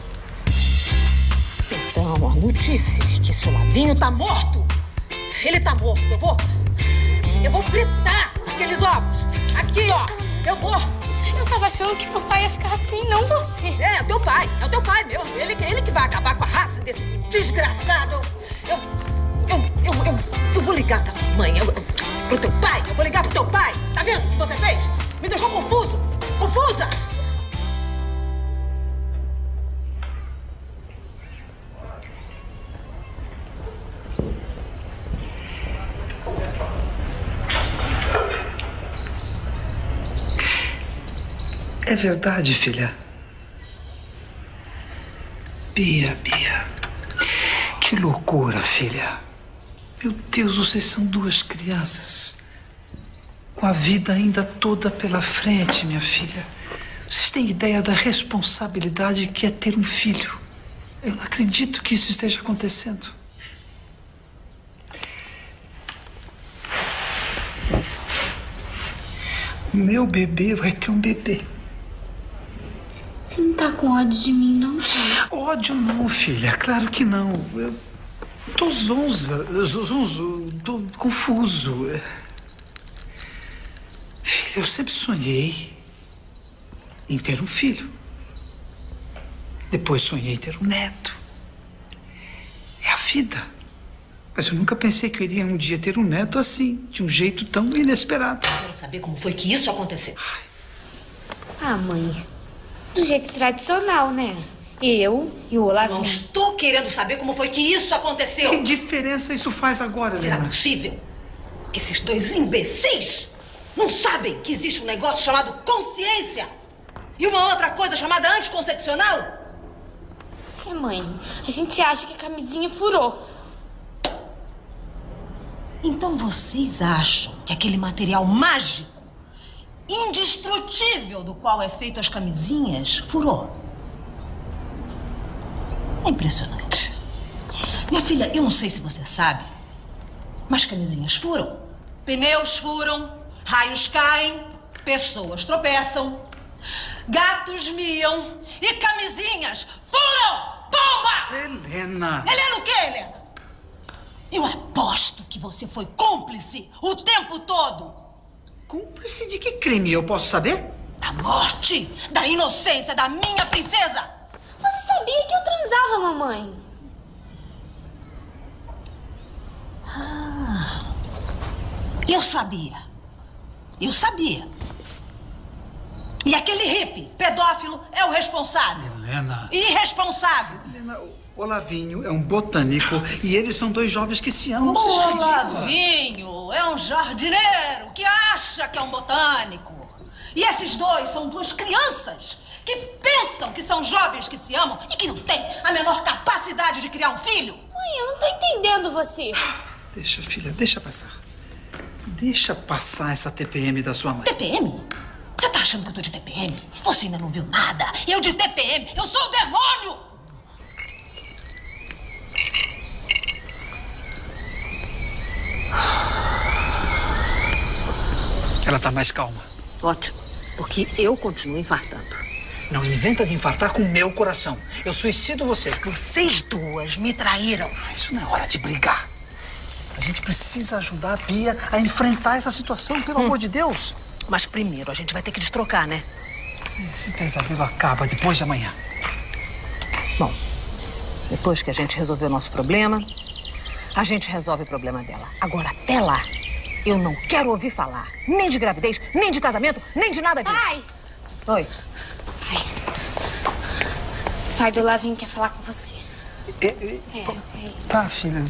Então, a notícia é que seu Olavinho tá morto. Ele tá morto. Eu vou fritar aqueles ovos. Aqui, ó. Eu tava achando que meu pai ia ficar assim, não você. É o teu pai mesmo. Ele que vai acabar com a raça desse desgraçado. Eu vou ligar pra tua mãe, pro teu pai. Eu vou ligar pro teu pai. Tá vendo o que você fez? Me deixou confusa. É verdade, filha. Bia. Que loucura, filha. Meu Deus, vocês são duas crianças. Com a vida ainda toda pela frente, minha filha. Vocês têm ideia da responsabilidade que é ter um filho? Eu não acredito que isso esteja acontecendo. O meu bebê vai ter um bebê. Você não tá com ódio de mim, não, pai? Ódio não, filha. Claro que não. Eu tô zonzo, tô confuso. Filha, eu sempre sonhei em ter um filho. Depois sonhei em ter um neto. É a vida. Mas eu nunca pensei que eu iria um dia ter um neto assim, de um jeito tão inesperado. Eu quero saber como foi que isso aconteceu. Ah, mãe. Do jeito tradicional, né? Eu e o Olavinho. Não estou querendo saber como foi que isso aconteceu. Que diferença isso faz agora, Será Helena? possível que esses dois imbecis não sabem que existe um negócio chamado consciência e uma outra coisa chamada anticoncepcional? É, mãe. A gente acha que a camisinha furou. Então vocês acham que aquele material mágico, indestrutível do qual é feito as camisinhas, furou? É impressionante. Minha filha, eu não sei se você sabe, mas camisinhas furam, pneus furam, raios caem, pessoas tropeçam, gatos miam e camisinhas furam! Bomba! Helena! Helena o quê, Helena? Eu aposto que você foi cúmplice o tempo todo. Cúmplice de que crime, eu posso saber? Da morte, da inocência da minha princesa. Você sabia que eu transava, mamãe? Ah, eu sabia. E aquele hippie, pedófilo, é o responsável. Helena. Irresponsável. Helena, o Olavinho é um botânico e eles são dois jovens que se amam. O Olavinho é um jardineiro que acha que é um botânico. E esses dois são duas crianças que pensam que são jovens que se amam e que não têm a menor capacidade de criar um filho. Mãe, eu não tô entendendo você. Deixa, filha, deixa passar. Deixa passar essa TPM da sua mãe. TPM? Você tá achando que eu tô de TPM? Você ainda não viu nada. Eu de TPM, eu sou o demônio! Ela tá mais calma. Ótimo, porque eu continuo infartando. Não inventa de infartar com o meu coração. Eu suicido você. Vocês duas me traíram. Isso não é hora de brigar. A gente precisa ajudar a Bia a enfrentar essa situação, pelo amor de Deus. Mas primeiro a gente vai ter que destrocar, né? Esse pesadelo acaba depois de amanhã. Bom, depois que a gente resolver o nosso problema, a gente resolve o problema dela. Agora, até lá, eu não quero ouvir falar nem de gravidez, nem de casamento, nem de nada disso. Pai! Oi. O pai do Lavinho quer falar com você. Tá, filha.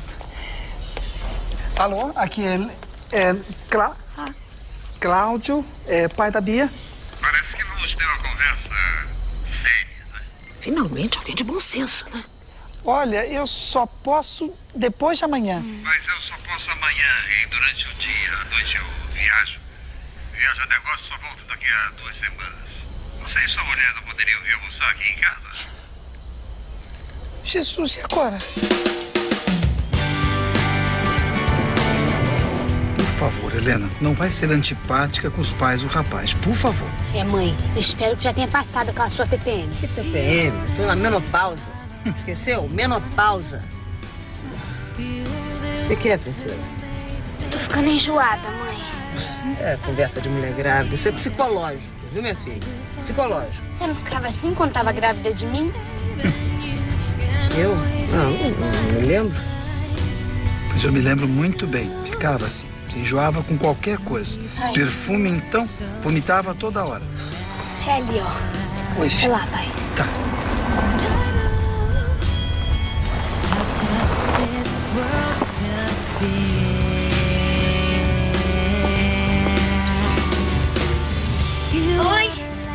Alô, aqui é Cláudio, pai da Bia. Parece que vamos ter uma conversa séria, né? Finalmente, alguém de bom senso, né? Olha, eu só posso depois de amanhã. Mas eu só posso amanhã e durante o dia. À noite eu viajo. Viajo a negócio, só volto daqui a 2 semanas. Você e sua mulher não poderiam vir almoçar aqui em casa? Jesus, e agora? Por favor, Helena, não vai ser antipática com os pais do rapaz, por favor. Mãe, eu espero que já tenha passado aquela sua TPM. Que TPM? Tô na menopausa. Esqueceu? Menopausa. O que é, princesa? Tô ficando enjoada, mãe. Isso é conversa de mulher grávida. Isso é psicológico, viu, minha filha? Psicológico. Você não ficava assim quando tava grávida de mim? Eu? Não me lembro. Mas eu me lembro muito bem. Ficava assim. Se enjoava com qualquer coisa. Ai. Perfume, então, vomitava toda hora. É ali, ó. Oi, Vai lá, pai. Tá. Oi.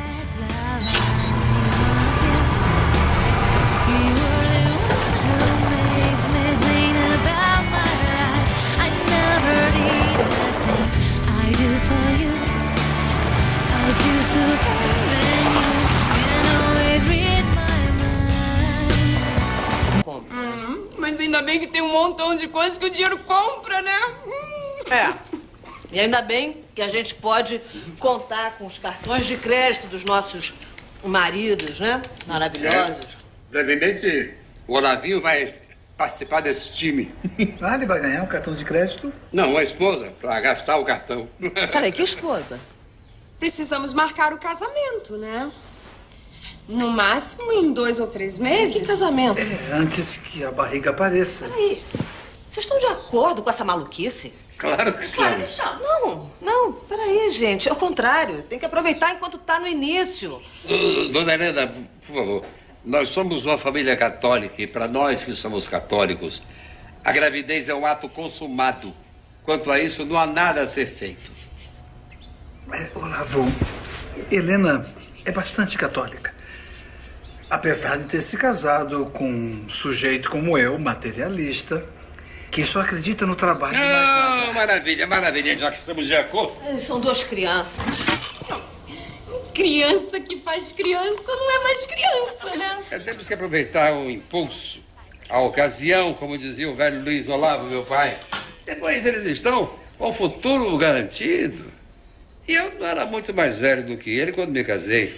Mas ainda bem que tem um montão de coisas que o dinheiro compra, né? É. E ainda bem que a gente pode contar com os cartões de crédito dos nossos maridos, né? Maravilhosos. Brevemente, o Olavinho vai participar desse time. Ah, ele vai ganhar um cartão de crédito? Não, a esposa, para gastar o cartão. Peraí, que esposa? Precisamos marcar o casamento, né? No máximo em 2 ou 3 meses. Que casamento? Antes que a barriga apareça. Peraí, vocês estão de acordo com essa maluquice? Claro que estamos. Não, peraí, gente. Ao contrário, tem que aproveitar enquanto tá no início. Dona Helena, por favor, nós somos uma família católica e para nós que somos católicos, a gravidez é um ato consumado. Quanto a isso, não há nada a ser feito. Olavo, Helena é bastante católica. Apesar de ter se casado com um sujeito como eu, materialista, que só acredita no trabalho. Não, maravilha, maravilha. Já que estamos de acordo. São 2 crianças. Criança que faz criança não é mais criança, né? Temos que aproveitar o impulso, a ocasião, como dizia o velho Luiz Olavo, meu pai. Depois eles estão com o futuro garantido. E eu não era muito mais velho do que ele quando me casei.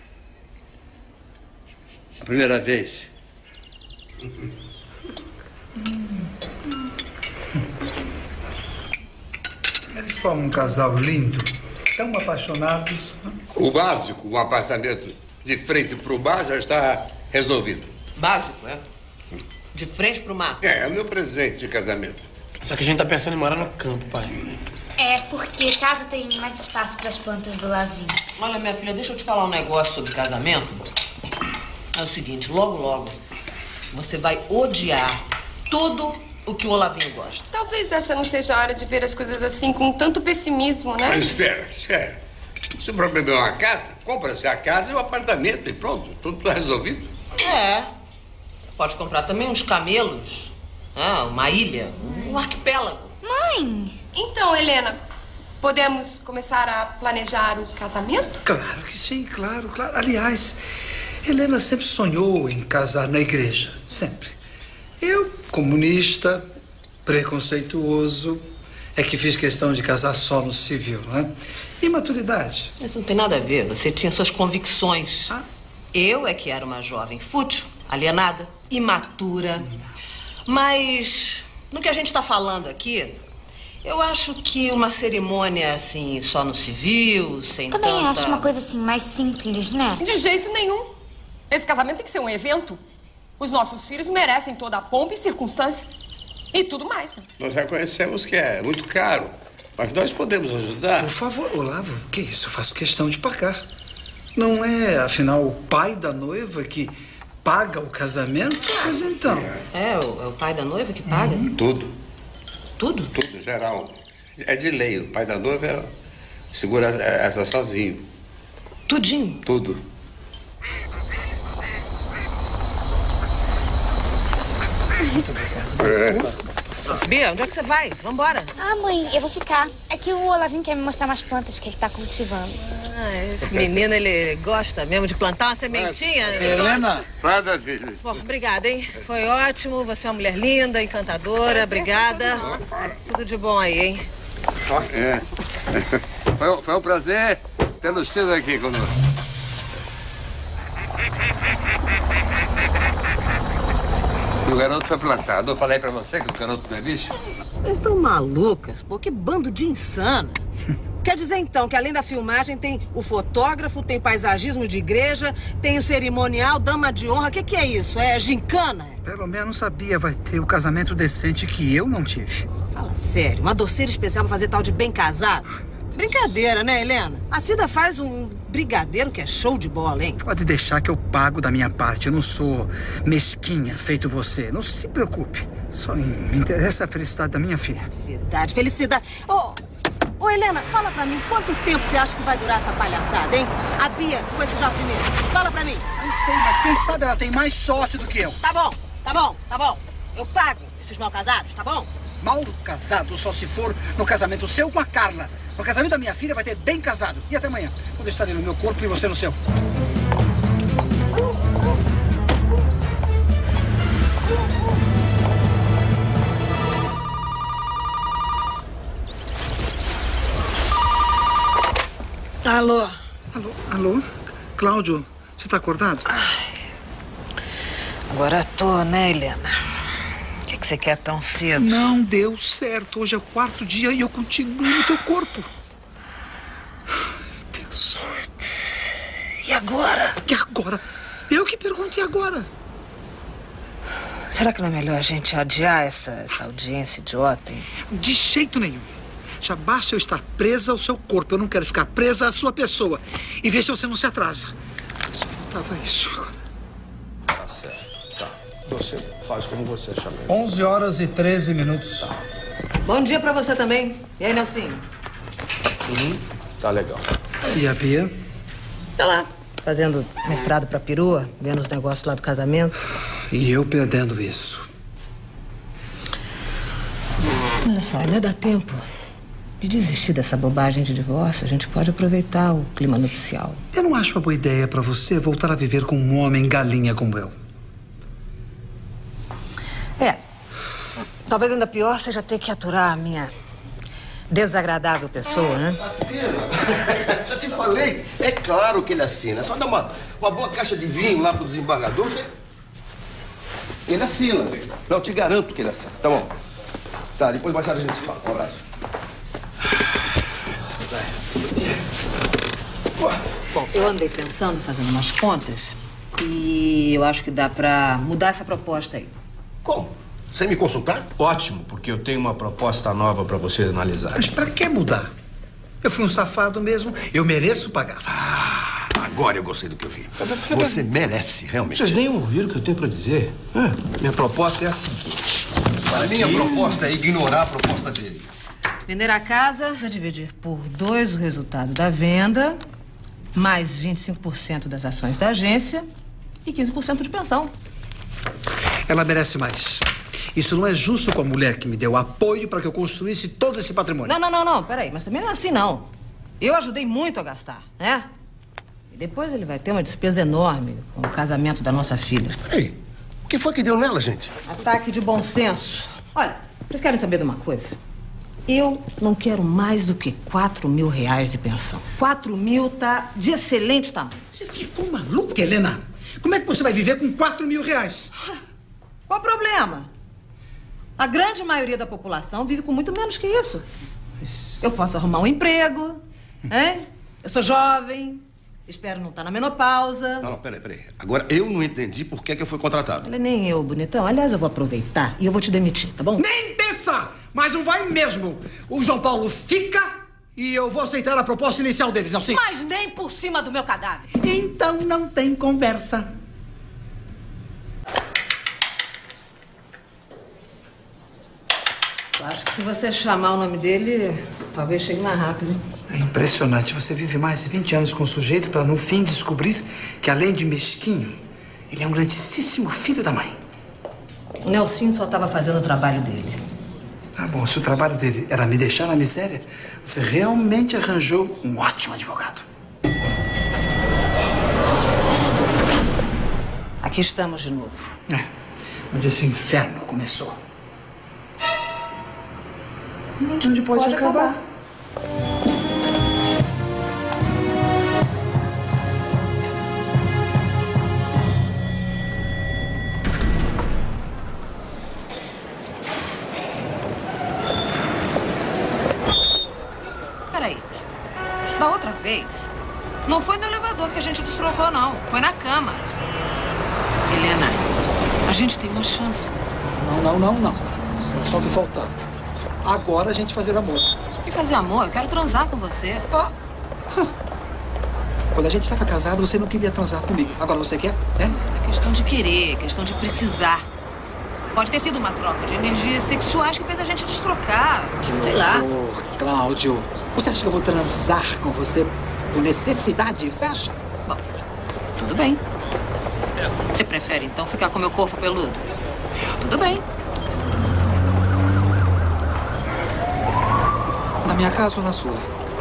A primeira vez. Eles formam um casal lindo, tão apaixonados. O básico, um apartamento de frente para o mar, já está resolvido. Básico, é? De frente pro mar? É o meu presente de casamento. Só que a gente tá pensando em morar no campo, pai. É, porque casa tem mais espaço para as plantas do Lavinho. Olha, minha filha, deixa eu te falar um negócio sobre casamento. É o seguinte, logo, você vai odiar tudo o que o Olavinho gosta. Talvez essa não seja a hora de ver as coisas assim com tanto pessimismo, né? Mas espera. Se o problema é uma casa, compra-se a casa e o apartamento e pronto, tudo está resolvido. É. Pode comprar também uns camelos, uma ilha, um arquipélago. Mãe! Então, Helena, podemos começar a planejar o casamento? Claro que sim, claro. Aliás, Helena sempre sonhou em casar na igreja, sempre. Eu, comunista, preconceituoso, é que fiz questão de casar só no civil, né? Imaturidade. Isso não tem nada a ver. Você tinha suas convicções. Eu é que era uma jovem fútil, alienada, imatura. Mas, no que a gente está falando aqui, eu acho que uma cerimônia, assim, só no civil, sem Também tanta... acho uma coisa, assim, mais simples, né? De jeito nenhum. Esse casamento tem que ser um evento. Os nossos filhos merecem toda a pompa e circunstância. E tudo mais, né? Nós reconhecemos que é muito caro, mas nós podemos ajudar. Por favor, Olavo, o que é isso? Eu faço questão de pagar. Não é, afinal, o pai da noiva que paga o casamento? Pois então. É o pai da noiva que paga? Tudo. Tudo? Tudo, geral. É de lei. O pai da noiva segura essa sozinho. Tudinho? Tudo. Muito obrigado. Bia, onde é que você vai? Vambora. Ah, mãe, eu vou ficar. É que o Olavinho quer me mostrar umas plantas que ele tá cultivando. Esse menino, ele gosta mesmo de plantar uma sementinha. Helena. Nada, filho. Bom, obrigada, hein? Foi ótimo. Você é uma mulher linda, encantadora. Obrigada. Tudo de bom aí, hein? É. Foi um prazer tê-los tido aqui conosco. E o garoto foi plantado. Eu falei pra você que o garoto não é bicho? Vocês estão malucas, pô. Que bando de insana. Quer dizer, então, que além da filmagem tem o fotógrafo, tem paisagismo de igreja, tem o cerimonial, dama de honra. O que é isso? É gincana? Pelo menos sabia, vai ter o casamento decente que eu não tive. Fala sério, uma doceira especial pra fazer tal de bem casado? Brincadeira, né, Helena? A Cida faz um brigadeiro que é show de bola, hein? Pode deixar que eu pago da minha parte. Eu não sou mesquinha, feito você. Não se preocupe. Só me interessa a felicidade da minha filha. Felicidade. Ô, Helena, fala pra mim, quanto tempo você acha que vai durar essa palhaçada, hein? A Bia com esse jardineiro. Fala pra mim. Não sei, mas quem sabe ela tem mais sorte do que eu. Tá bom. Eu pago esses mal casados, tá bom? Mal casado só se for no casamento seu com a Carla. No casamento da minha filha vai ter bem casado. E até amanhã, quando eu estarei no meu corpo e você no seu. Alô? Alô? Cláudio, você tá acordado? Agora tô, né, Helena? O que você quer tão cedo? Não deu certo. Hoje é o 4º dia e eu continuo no teu corpo. Deus. E agora? E agora? Eu que pergunto, e agora? Será que não é melhor a gente adiar essa audiência idiota, hein? De jeito nenhum. Já basta eu estar presa ao seu corpo. Eu não quero ficar presa à sua pessoa. E ver se você não se atrasa. Só faltava isso agora. Tá certo. Tá. Você faz como você achar melhor. 11h13. Bom dia pra você também. E aí, Nelsinho? Tá legal. E a Bia? Tá lá, fazendo mestrado pra perua, vendo os negócios lá do casamento. E eu perdendo isso. Olha só, ainda dá tempo de desistir dessa bobagem de divórcio. A gente pode aproveitar o clima nupcial. Eu não acho uma boa ideia pra você voltar a viver com um homem galinha como eu. Talvez ainda pior seja ter que aturar a minha desagradável pessoa, né? Assina. Já te falei. É claro que ele assina. É só dar uma boa caixa de vinho lá pro desembargador que ele assina. Não, eu te garanto que ele assina. Tá bom. Tá, depois mais tarde a gente se fala. Um abraço. Bom, eu andei pensando, fazendo umas contas, e eu acho que dá pra mudar essa proposta aí. Como? Sem me consultar? Ótimo, porque eu tenho uma proposta nova pra você analisar. Mas pra que mudar? Eu fui um safado mesmo, eu mereço pagar. Agora eu gostei do que eu vi. Você merece, realmente. Vocês nem ouviram o que eu tenho pra dizer. Minha proposta é a seguinte. A minha proposta é ignorar a proposta dele. Vender a casa, dividir por 2 o resultado da venda, mais 25% das ações da agência e 15% de pensão. Ela merece mais. Isso não é justo com a mulher que me deu apoio para que eu construísse todo esse patrimônio. Não, peraí, mas também não é assim, não. Eu ajudei muito a gastar, né? E depois ele vai ter uma despesa enorme com o casamento da nossa filha. Peraí, o que foi que deu nela, gente? Ataque de bom senso. Olha, vocês querem saber de uma coisa? Eu não quero mais do que 4 mil reais de pensão. 4 mil tá de excelente tamanho. Você ficou maluca, Helena? Como é que você vai viver com 4 mil reais? Qual o problema? A grande maioria da população vive com muito menos que isso. Eu posso arrumar um emprego, hein? Eu sou jovem, espero não estar na menopausa. Não, peraí. Agora, eu não entendi por que eu fui contratado. Olha, nem eu, bonitão. Aliás, eu vou aproveitar e eu vou te demitir, tá bom? Nem pensa! Mas não vai mesmo. O João Paulo fica e eu vou aceitar a proposta inicial deles, não sim? Mas nem por cima do meu cadáver. Então não tem conversa. Eu acho que se você chamar o nome dele, talvez chegue mais rápido, hein? É impressionante. Você vive mais de 20 anos com o sujeito para, no fim, descobrir que, além de mesquinho, ele é um grandíssimo filho da mãe. O Nelsinho só estava fazendo o trabalho dele. Ah, bom, se o trabalho dele era me deixar na miséria, você realmente arranjou um ótimo advogado. Aqui estamos de novo. Onde esse inferno começou. Onde pode acabar. Peraí. Da outra vez, não foi no elevador que a gente destrocou, não. Foi na cama. Helena, a gente tem uma chance. Não. Era só o que faltava. Agora a gente fazer amor. E fazer amor? Eu quero transar com você. Quando a gente estava casado, você não queria transar comigo. Agora você quer? É questão de querer, é questão de precisar. Pode ter sido uma troca de energias sexuais que fez a gente destrocar. Sei lá. Cláudio, você acha que eu vou transar com você por necessidade? Você acha? Bom, tudo bem. Você prefere, então, ficar com meu corpo peludo? Tudo bem. Na minha casa ou na sua?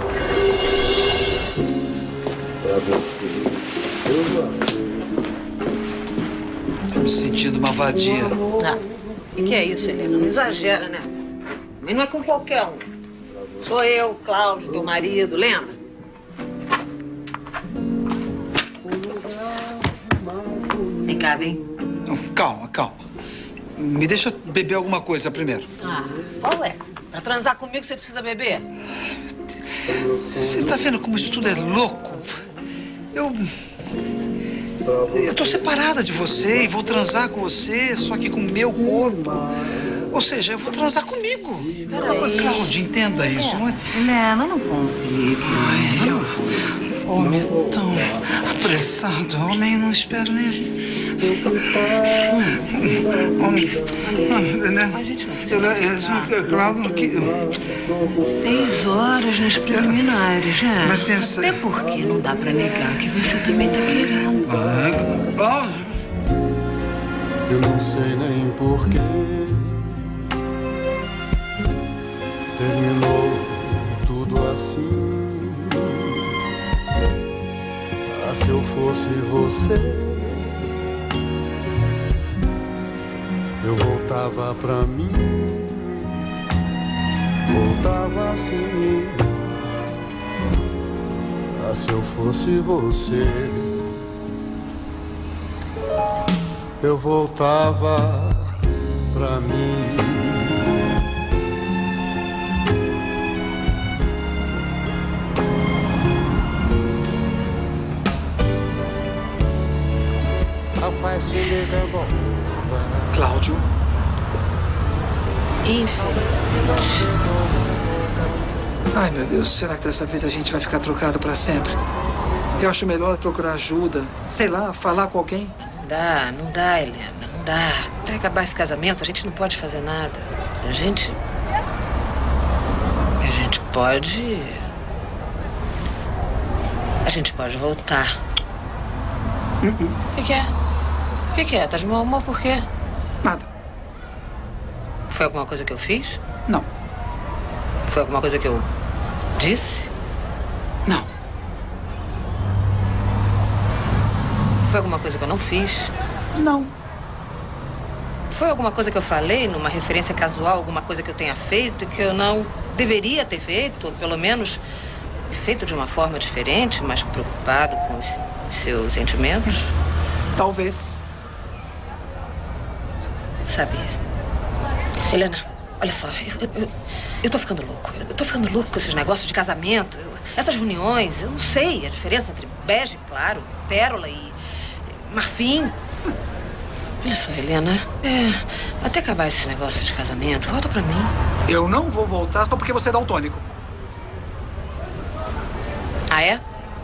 Tô me sentindo uma vadia. O que é isso, Helena? Não exagera, né? Mas não é com qualquer um. Sou eu, Cláudio, teu marido, lembra? Vem cá, vem. Calma. Me deixa beber alguma coisa primeiro. Qual é? Pra transar comigo você precisa beber? Você está vendo como isso tudo é louco? Eu tô separada de você e vou transar com você, só que com o meu corpo. Ou seja, eu vou transar comigo. Mas, Cláudio, entenda isso, não é? Helena, não complica. Homem é tão apressado. Homem não espera nem... Claro que... 6 horas nos preliminares, né? Mas pensa... Até porque não dá pra negar que você também tá querendo. Eu não sei nem porquê terminou tudo assim. Ah, se eu fosse você, eu voltava pra mim, voltava assim. Ah, se eu fosse você, eu voltava pra mim. Cláudio. Infelizmente. Ai, meu Deus, será que dessa vez a gente vai ficar trocado pra sempre? Eu acho melhor procurar ajuda. Sei lá, falar com alguém. Não dá, Helena, não dá. Até acabar esse casamento, a gente não pode fazer nada. A gente pode... A gente pode voltar. O que é? O que é? Tá de mau humor por quê? Nada. Foi alguma coisa que eu fiz? Não. Foi alguma coisa que eu disse? Não. Foi alguma coisa que eu não fiz? Não. Foi alguma coisa que eu falei, numa referência casual, alguma coisa que eu tenha feito e que eu não deveria ter feito, ou pelo menos feito de uma forma diferente, mais preocupado com os seus sentimentos? Talvez. Sabia. Helena, olha só, eu tô ficando louco. Eu tô ficando louco com esses negócios de casamento, essas reuniões. Eu não sei a diferença entre bege, claro, pérola e marfim. Olha só, Helena, até acabar esse negócio de casamento, volta pra mim. Eu não vou voltar só porque você dá um tônico. Ah, é?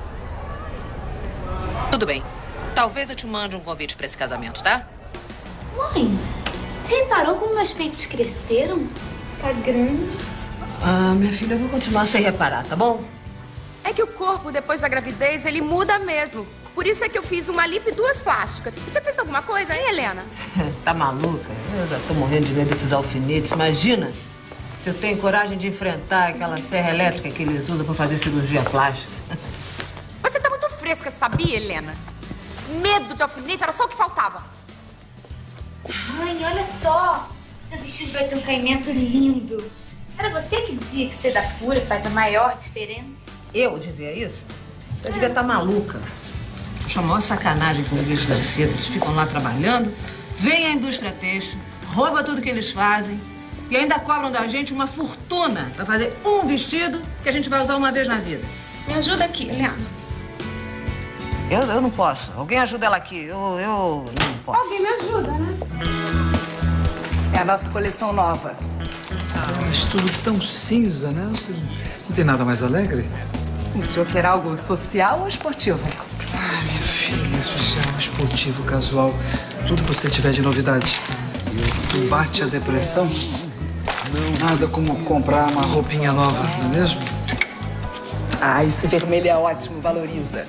Tudo bem. Talvez eu te mande um convite pra esse casamento, tá? Mãe, você reparou como meus peitos cresceram? Tá grande. Ah, minha filha, eu vou continuar sem reparar, tá bom? É que o corpo, depois da gravidez, ele muda mesmo. Por isso é que eu fiz uma lipo e 2 plásticas. Você fez alguma coisa, hein, Helena? Tá maluca? Eu já tô morrendo de medo desses alfinetes. Imagina se eu tenho coragem de enfrentar aquela serra elétrica que eles usam pra fazer cirurgia plástica. Você tá muito fresca, sabia, Helena? Medo de alfinete era só o que faltava. Mãe, olha só. Seu vestido vai ter um caimento lindo. Era você que dizia que ser da cura faz a maior diferença? Eu dizia isso? Eu devia estar maluca. Acho a maior sacanagem com eles da seda. Eles ficam lá trabalhando, vem a indústria têxtil, rouba tudo que eles fazem e ainda cobram da gente uma fortuna pra fazer um vestido que a gente vai usar uma vez na vida. Me ajuda aqui, Helena. Eu não posso. Alguém ajuda ela aqui. Eu não posso. Alguém me ajuda, né? É a nossa coleção nova. Mas tudo tão cinza, né? Você não tem nada mais alegre? O senhor quer algo social ou esportivo? Ai, minha filha, social, esportivo, casual, tudo que você tiver de novidade. Combate a depressão, nada como comprar uma roupinha nova, não é mesmo? Ah, esse vermelho é ótimo, valoriza.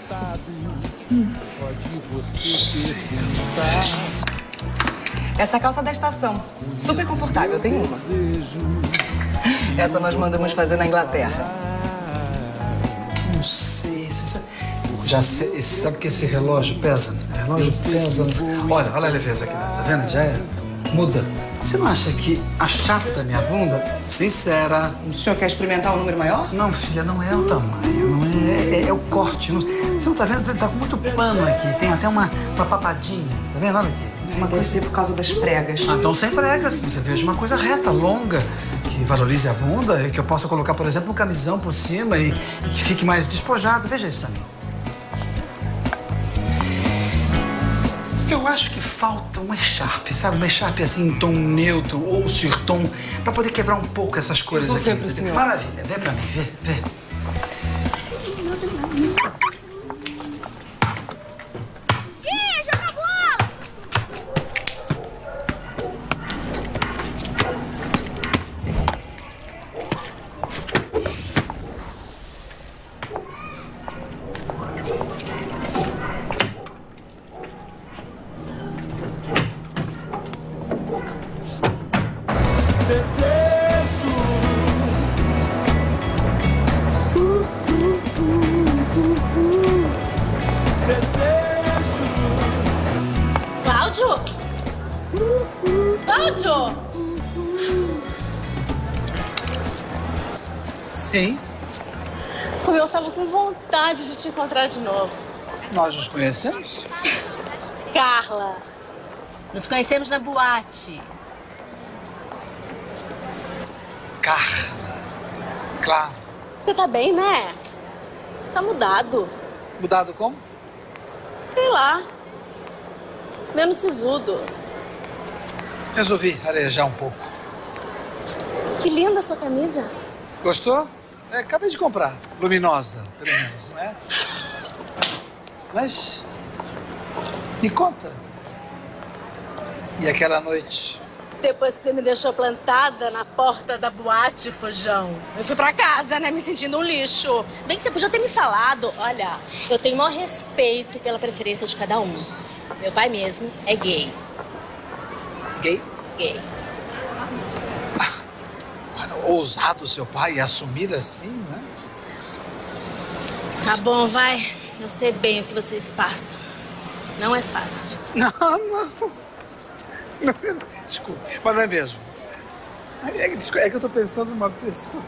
Essa calça da estação, super confortável, eu tenho uma. Essa nós mandamos fazer na Inglaterra. Não sei, já sei, sabe que esse relógio pesa? O relógio pesa. Olha a leveza aqui, tá vendo? Já muda. Você não acha que achata minha bunda? Sincera. O senhor quer experimentar um número maior? Não, filha, não é o tamanho, não é o corte. Você não tá vendo? Tá com muito pano aqui, tem até uma papadinha, tá vendo? Olha aqui. Deve ser por causa das pregas. Ah, então sem pregas. Você veja uma coisa reta, longa, que valorize a bunda e que eu possa colocar, por exemplo, um camisão por cima e que fique mais despojado. Veja isso pra mim. Eu acho que falta uma echarpe, sabe? Uma echarpe assim em tom neutro ou surtom, pra poder quebrar um pouco essas cores aqui. Pro senhor. Maravilha, vê pra mim, vê. Cláudio! Sim. Eu tava com vontade de te encontrar de novo. Nós nos conhecemos? Carla, nos conhecemos na boate. Carla. Claro. Você tá bem, né? Tá mudado. Mudado como? Sei lá. Menos sisudo. Resolvi arejar um pouco. Que linda a sua camisa. Gostou? Acabei de comprar. Luminosa, pelo menos, não é? Mas... me conta. E aquela noite? Depois que você me deixou plantada na porta da boate, Fujão, eu fui pra casa, né, me sentindo um lixo. Bem que você podia ter me falado. Olha, eu tenho o maior respeito pela preferência de cada um. Meu pai mesmo é gay. Gay? Gay. Ousado seu pai assumir assim, né? Tá bom, vai. Eu sei bem o que vocês passam. Não é fácil. Não. Desculpa, mas não é mesmo. É que eu tô pensando numa pessoa.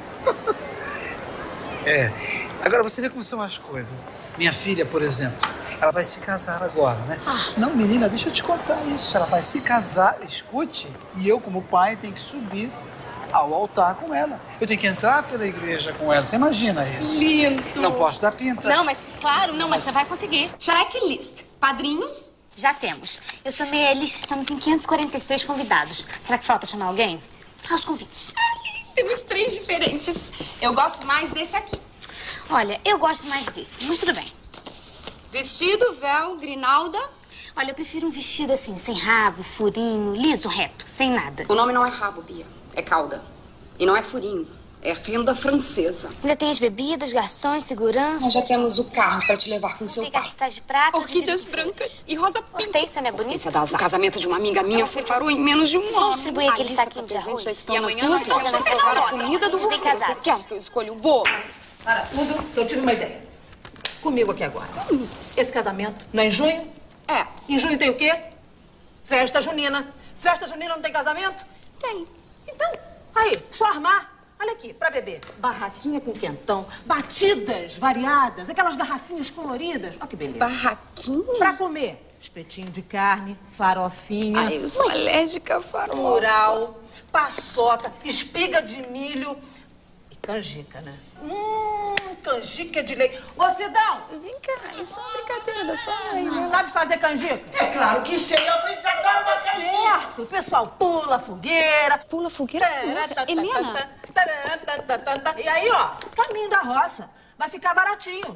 Agora você vê como são as coisas. Minha filha, por exemplo, ela vai se casar agora, né? Não, menina, deixa eu te contar isso. Ela vai se casar, escute, e eu, como pai, tenho que subir ao altar com ela. Eu tenho que entrar pela igreja com ela. Você imagina isso? Lindo. Não posso dar pinta. Não, mas claro, não, mas você vai conseguir. Checklist. Padrinhos? Já temos. Eu somei a lista, estamos em 546 convidados. Será que falta chamar alguém? Aos convites. Temos 3 diferentes. Eu gosto mais desse aqui. Olha, eu gosto mais desse, mas tudo bem. Vestido, véu, grinalda. Olha, eu prefiro um vestido assim, sem rabo, furinho, liso, reto, sem nada. O nome não é rabo, Bia. É cauda. E não é furinho. É renda francesa. Ainda tem as bebidas, garçons, segurança. Nós já temos o carro pra te levar com seu pai. Cristais de prata. Orquídeas brancas e rosa pinta. Hortência, não é bonita? Hortência dá azar. O casamento de uma amiga minha separou em menos de um ano. Vamos distribuir aquele saquinho de arroz. Já estão E nas amanhã duas nós vamos vamos provar a outra. comida do Bem buffet. Você casados. quer que eu escolha o bolo? Para tudo, que eu tive uma ideia. Comigo aqui agora. Esse casamento não é em junho? É. Em junho tem o quê? Festa junina. Festa junina não tem casamento? Tem. Então, aí, só armar. Olha aqui, pra beber. Barraquinha com quentão, batidas variadas, aquelas garrafinhas coloridas. Olha que beleza. Barraquinha? Pra comer. Espetinho de carne, farofinha. Ai, eu sou alérgica a farofa. Curau, paçoca, espiga de milho e canjica, né? Canjica de leite. Ô, Sidão! Vem cá, isso é uma brincadeira da sua mãe, né? Sabe fazer canjica? É claro que sei, eu tô desagora uma canjica. Certo, o pessoal pula fogueira. Pula fogueira? Helena? E aí, ó, caminho da roça. Vai ficar baratinho.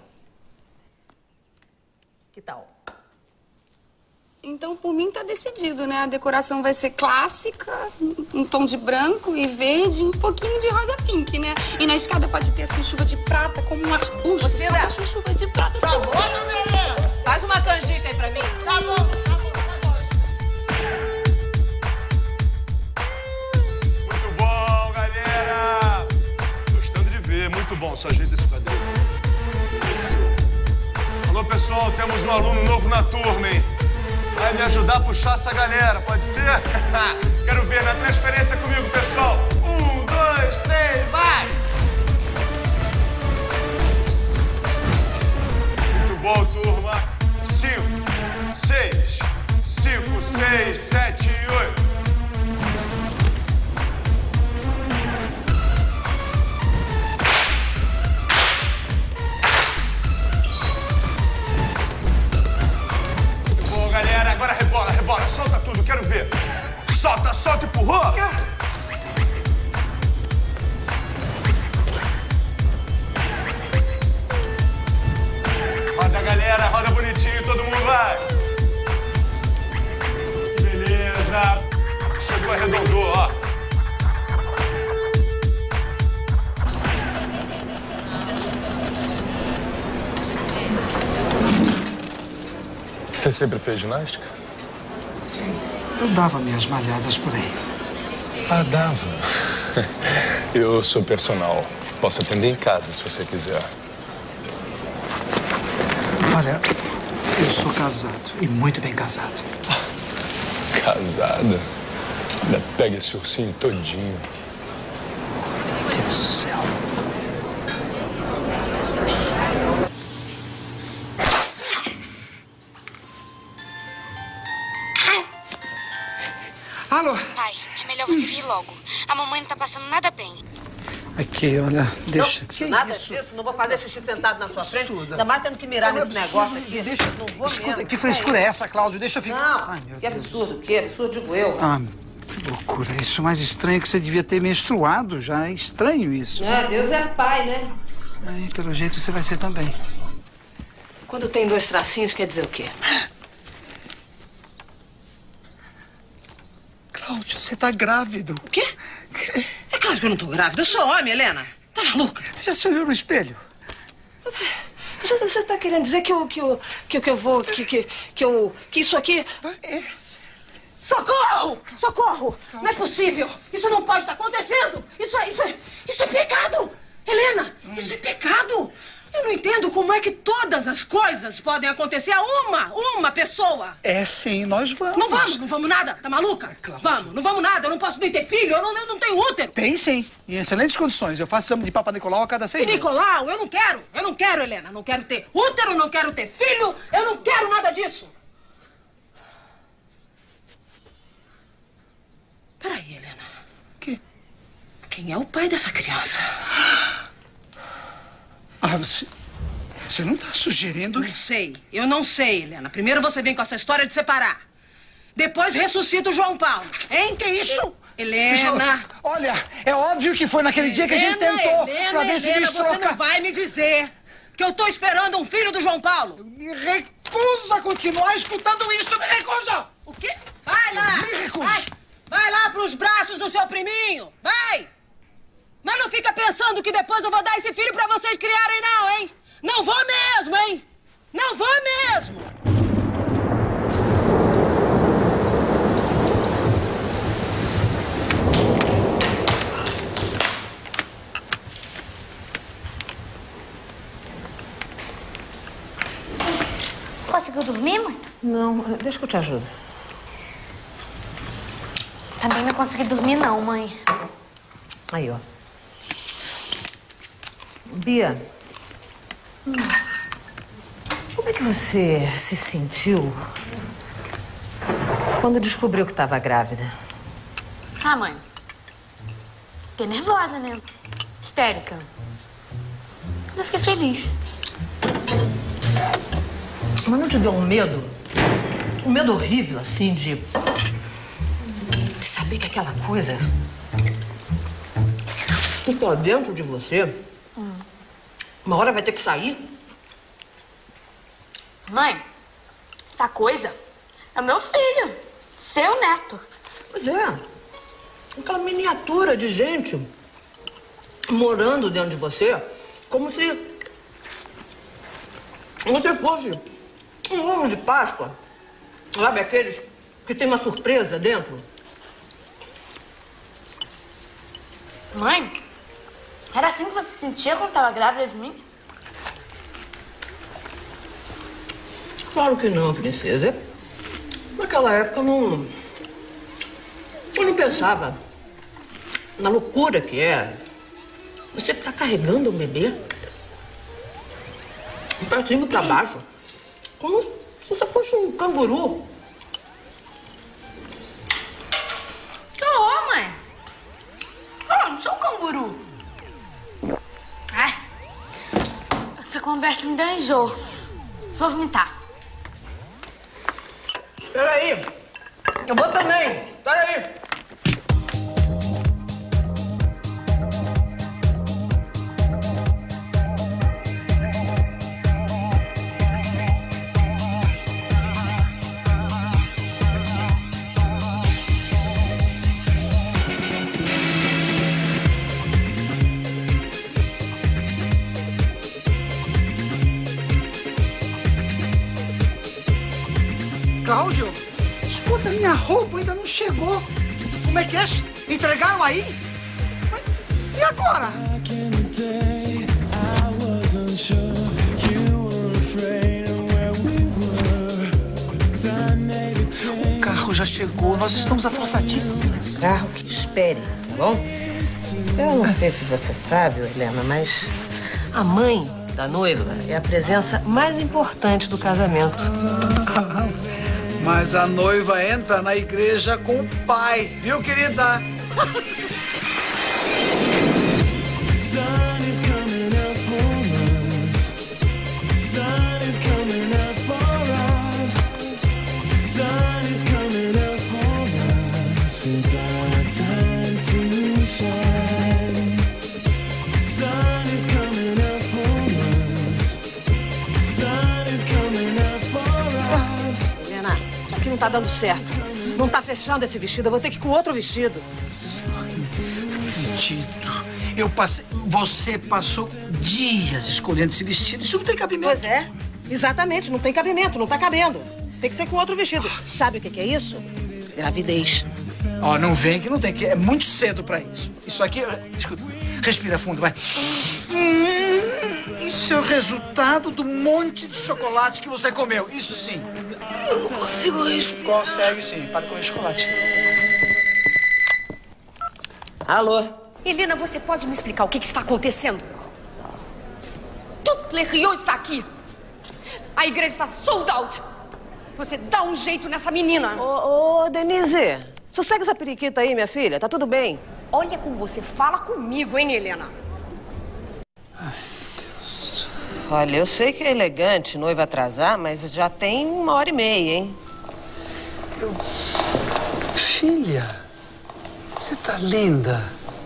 Que tal? Então, por mim, tá decidido, né? A decoração vai ser clássica, um tom de branco e verde, um pouquinho de rosa pink, né? E na escada pode ter, assim, chuva de prata, como um arbusto. Você, né? Chuva de prata. Tá bom, dona Helena? Faz uma canjica aí pra mim. Tá bom, tá bom, tá bom. Muito bom, galera! Gostando de ver, muito bom. Só ajeita esse quadrinho. Isso. Alô, pessoal, temos um aluno novo na turma, hein? Vai me ajudar a puxar essa galera, pode ser? Quero ver na transferência comigo, pessoal. 1, 2, 3, vai! Muito bom, turma. 5, 6, 5, 6, 7 e 8. Galera, agora rebola, rebola, solta tudo, quero ver. Solta, solta, empurrou. Roda, galera, roda bonitinho, todo mundo vai. Beleza. Chegou, arredondou, ó. Você sempre fez ginástica? Eu dava minhas malhadas por aí. Ah, dava. Eu sou personal. Posso atender em casa, se você quiser. Olha, eu sou casado e muito bem casado. Casada? Ainda pega esse ursinho todinho. Meu Deus do céu. Alô? Pai, é melhor você vir logo. A mamãe não tá passando nada bem. Aqui, olha, deixa. Que nada isso? disso, não vou fazer xixi sentado na sua frente. Absurda. Ainda mais tendo que mirar É um nesse absurdo. negócio aqui. Deixa. Não vou Escuta, mesmo. que frescura é essa, Cláudio? Deixa eu ficar. Não, Ai, meu que Deus. absurdo, que absurdo, digo eu. Ah, que loucura. Isso mais estranho é que você devia ter menstruado já. É estranho isso. Deus é pai, né? Aí, pelo jeito, você vai ser também. Quando tem 2 tracinhos, quer dizer o quê? Cláudio, você tá grávido. O quê? É claro que eu não tô grávida. Eu sou homem, Helena. Tá maluca? Você já se olhou no espelho? Você tá querendo dizer que isso aqui... Socorro! Socorro! Não é possível! Isso não pode estar acontecendo! Isso é pecado! Helena, isso é pecado! Eu não entendo como é que todas as coisas podem acontecer a uma pessoa. É sim, nós vamos. Não vamos nada, tá maluca? Claro. Vamos, não vamos nada, eu não posso nem ter filho, eu não tenho útero. Tem sim, em excelentes condições. Eu faço exame de Papa Nicolau a cada 6 meses. Nicolau, eu não quero, Helena. Não quero ter útero, não quero ter filho, eu não quero nada disso. Peraí, Helena. Que? Quem é o pai dessa criança? Ah, você não tá sugerindo... Eu não sei, Helena. Primeiro você vem com essa história de separar. Depois ressuscita o João Paulo. Hein? Que isso? Helena... Olha, é óbvio que foi naquele dia que a gente tentou pra ver se eles você não vai me dizer que eu tô esperando um filho do João Paulo. Eu me recuso a continuar escutando isso. Me recuso! O quê? Vai lá! Me recuso! Vai lá pros braços do seu priminho! Vai! Mas não fica pensando que depois eu vou dar esse filho pra vocês criarem, não, hein? Não vou mesmo, hein? Não vou mesmo! Conseguiu dormir, mãe? Não, deixa que eu te ajudo. Também não consegui dormir, não, mãe. Aí, ó. Bia, como é que você se sentiu quando descobriu que estava grávida? Ah, mãe. Fiquei nervosa, né? Histérica. Eu fiquei feliz. Mas não te deu um medo? Um medo horrível, assim, de saber que aquela coisa que tá dentro de você, uma hora vai ter que sair? Mãe, essa coisa é meu filho, seu neto. Pois é. Aquela miniatura de gente morando dentro de você, como se você fosse um ovo de Páscoa. Sabe aqueles que tem uma surpresa dentro? Mãe, era assim que você se sentia quando estava grávida de mim? Claro que não, princesa. Naquela época eu não pensava na loucura que era você ficar carregando um bebê pra cima e pra baixo, como se você fosse um canguru. Que horror, mãe! Eu não sou um canguru. Ai, essa conversa me deu enjoo. Vou vomitar. Peraí, eu vou também. Peraí. Cláudio, escuta, minha roupa ainda não chegou. Como é que é? Entregaram aí? E agora? O carro já chegou, nós estamos atrasadíssimos. Carro que espere, tá bom? Eu não sei se você sabe, Helena, mas a mãe da noiva é a presença mais importante do casamento. Mas a noiva entra na igreja com o pai, viu, querida? Não tá dando certo. Não tá fechando esse vestido. Eu vou ter que ir com outro vestido. Acredito. Você passou dias escolhendo esse vestido. Isso não tem cabimento. Pois é. Exatamente. Não tem cabimento. Não tá cabendo. Tem que ser com outro vestido. Sabe o que é isso? Gravidez. Ó, não vem que não tem. Que é muito cedo pra isso. Isso aqui... Escuta. Respira fundo, vai. Isso é o resultado do monte de chocolate que você comeu. Isso sim. Eu não consigo respirar. Consegue sim. Para de comer chocolate. Alô? Helena, você pode me explicar o que está acontecendo? Tout le Rio está aqui. A igreja está sold out. Você dá um jeito nessa menina. Ô, Denise, sossega essa periquita aí, minha filha. Tá tudo bem? Olha como você fala comigo, hein, Helena? Olha, eu sei que é elegante noiva atrasar, mas já tem 1h30, hein? Filha, você tá linda.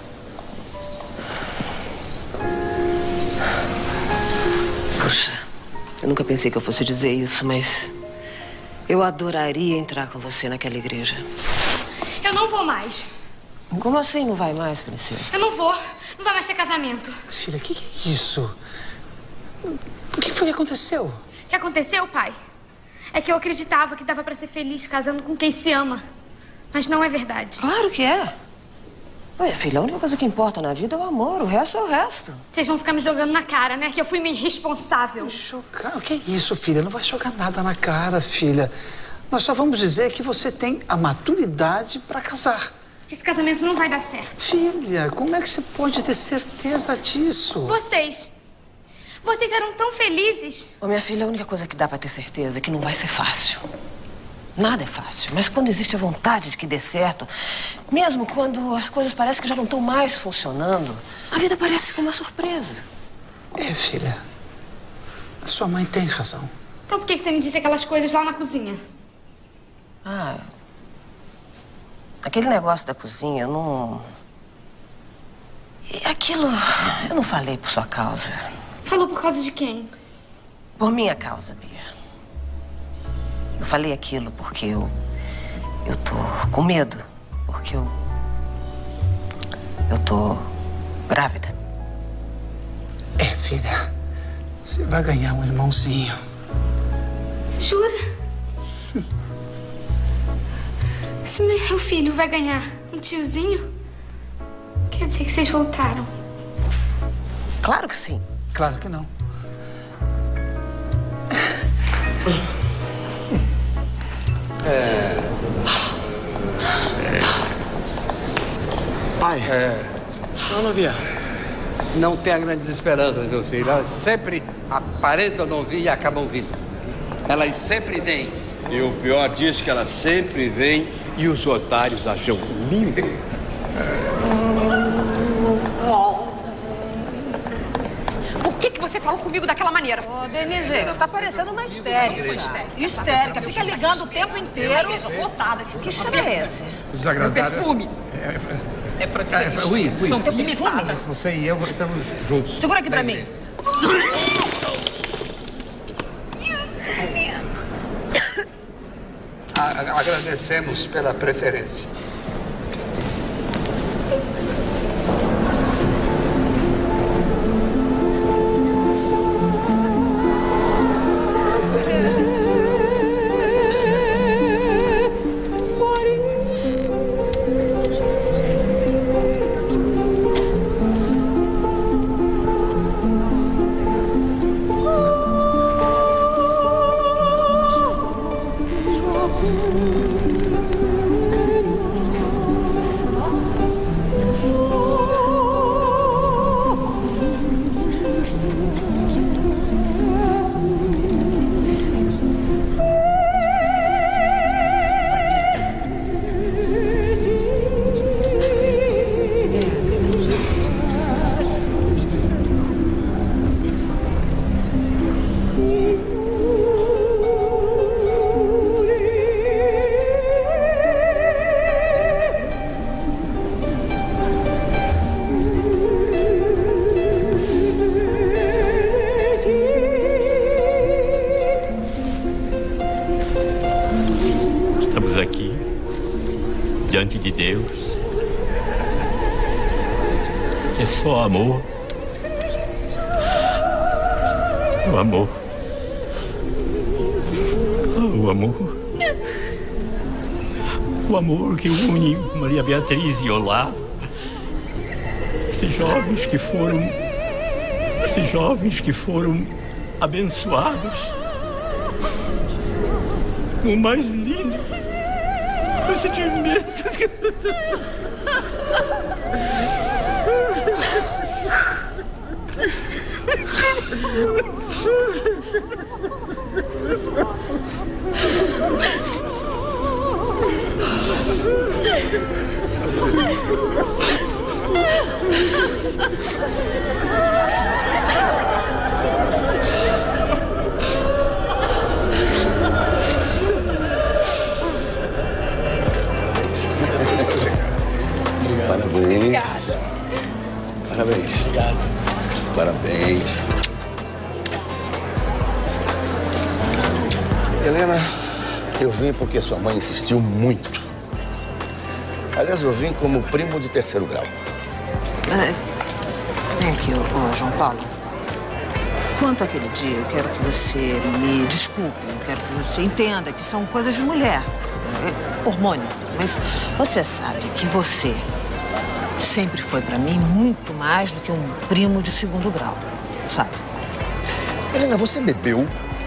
Puxa, eu nunca pensei que eu fosse dizer isso, mas eu adoraria entrar com você naquela igreja. Eu não vou mais. Como assim não vai mais, Priscila? Eu não vou. Não vai mais ter casamento. Filha, o que é isso? O que foi que aconteceu? O que aconteceu, pai? É que eu acreditava que dava pra ser feliz casando com quem se ama. Mas não é verdade. Claro que é. Olha, filha, a única coisa que importa na vida é o amor. O resto é o resto. Vocês vão ficar me jogando na cara, né? Que eu fui uma irresponsável. Jogar? O que é isso, filha? Não vai jogar nada na cara, filha. Nós só vamos dizer que você tem a maturidade pra casar. Esse casamento não vai dar certo. Filha, como é que você pode ter certeza disso? Vocês eram tão felizes. Ô, minha filha, a única coisa que dá pra ter certeza é que não vai ser fácil. Nada é fácil, mas quando existe a vontade de que dê certo, mesmo quando as coisas parecem que já não estão mais funcionando, a vida parece como uma surpresa. É, filha. A sua mãe tem razão. Então por que você me disse aquelas coisas lá na cozinha? Ah, aquele negócio da cozinha, eu não... Aquilo, eu não falei por sua causa. Falou por causa de quem? Por minha causa, Bia. Eu falei aquilo porque eu tô com medo. Porque eu tô grávida. É, filha. Você vai ganhar um irmãozinho. Jura? Se meu filho vai ganhar um tiozinho, quer dizer que vocês voltaram. Claro que sim. Claro que não. Pai, senhor não vier. Não tenha grandes esperanças, meu filho. Elas sempre aparentam não vir e acabam vindo. Elas sempre vêm. E o pior disso é que elas sempre vêm e os otários acham lindo. Por que você falou comigo daquela maneira? Ô, Denise, você tá parecendo uma histérica. Histérica. Fica ligando o tempo inteiro. Botada. Que cheiro é esse? Desagradável. Perfume. É francês. Oui. São limitada. Você e eu estamos juntos. Segura aqui pra mim. Agradecemos pela preferência. diante de Deus, que é só amor. O amor. O amor. O amor que une Maria Beatriz e Olavo. Esses jovens que foram abençoados com o mais lindo procedimento. Parabéns. Parabéns. Obrigado. Parabéns. Helena, eu vim porque sua mãe insistiu muito. Aliás, eu vim como primo de terceiro grau. Vem aqui, João Paulo. Quanto àquele dia, eu quero que você me desculpe. Eu quero que você entenda que são coisas de mulher. É hormônio. Mas você sabe que você sempre foi pra mim muito mais do que um primo de segundo grau, sabe? Helena, você bebeu?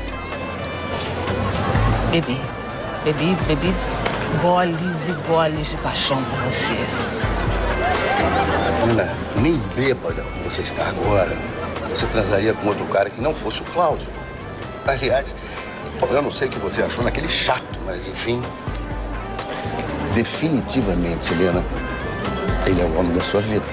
Bebi goles e goles de paixão por você. Helena, nem bêbada como você está agora, você transaria com outro cara que não fosse o Cláudio. Aliás, eu não sei o que você achou naquele chato, mas enfim. Definitivamente, Helena, ele é o homem da sua vida.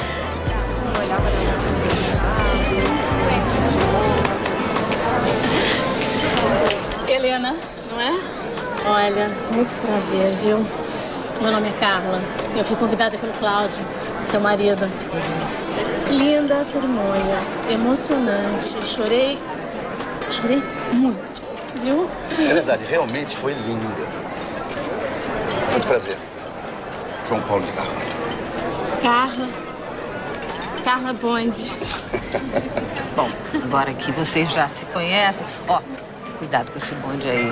Helena, não é? Olha, muito prazer, viu? Meu nome é Carla. Eu fui convidada pelo Cláudio, seu marido. Linda cerimônia, emocionante. Chorei muito, viu? É verdade, realmente foi linda. Muito prazer. João Paulo de Carvalho. Carla Bonde. Bom, agora que vocês já se conhecem, ó, cuidado com esse bonde aí.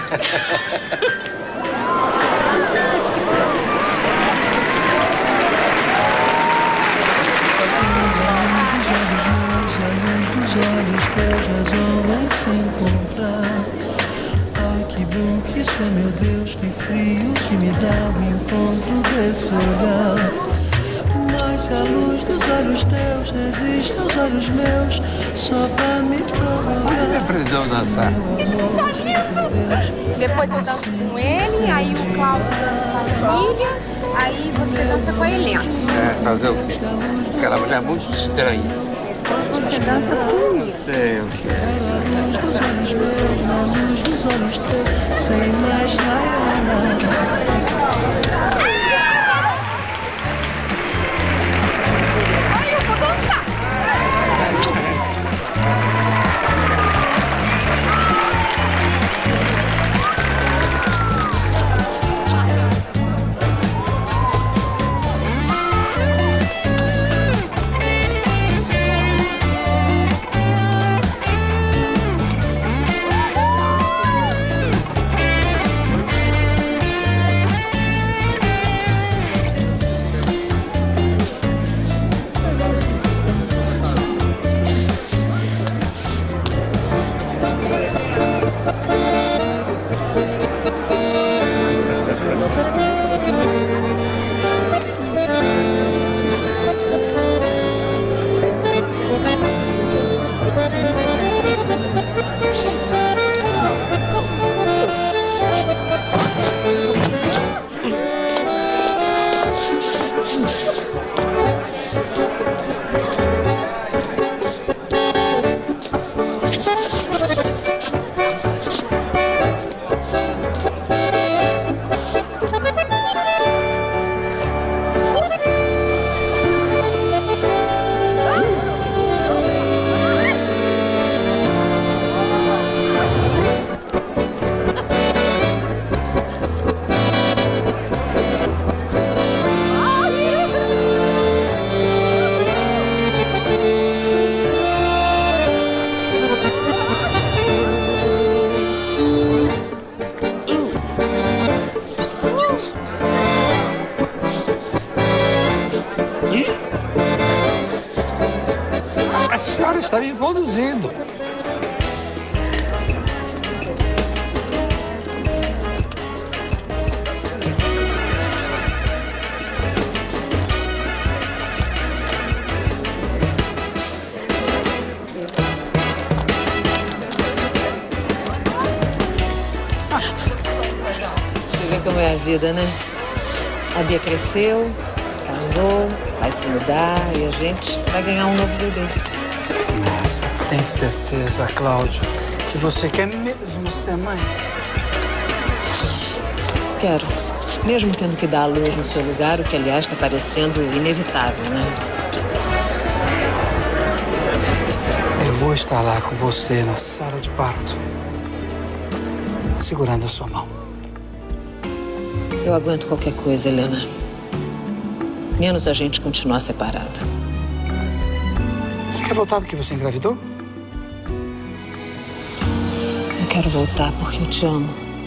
Dos olhos teus resolvem se encontrar. Ai, que bom que isso é, meu Deus, que frio que me dá o encontro desse olhar. Mas se a luz dos olhos teus resiste aos olhos meus, só pra me provocar. Ele aprendeu a dançar. Ele tá lindo! Depois eu danço com ele, aí o Cláudio dança com a filha, aí você dança com a Helena. É, fazer o quê? Aquela mulher muito estranha. Depois você dança comigo. Eu sei. Na luz dos olhos meus, na luz dos olhos teus, sem mais nada. senhora está me introduzindo. Você vê como é a vida, né? A Bia cresceu, casou, vai se mudar e a gente vai ganhar um novo bebê. Nossa, tem certeza, Cláudio, que você quer mesmo ser mãe? Quero. Mesmo tendo que dar à luz no seu lugar, o que, aliás, está parecendo inevitável, né? Eu vou estar lá com você na sala de parto, segurando a sua mão. Eu aguento qualquer coisa, Helena. Menos a gente continuar separado. Você quer voltar porque você engravidou? Eu quero voltar porque eu te amo.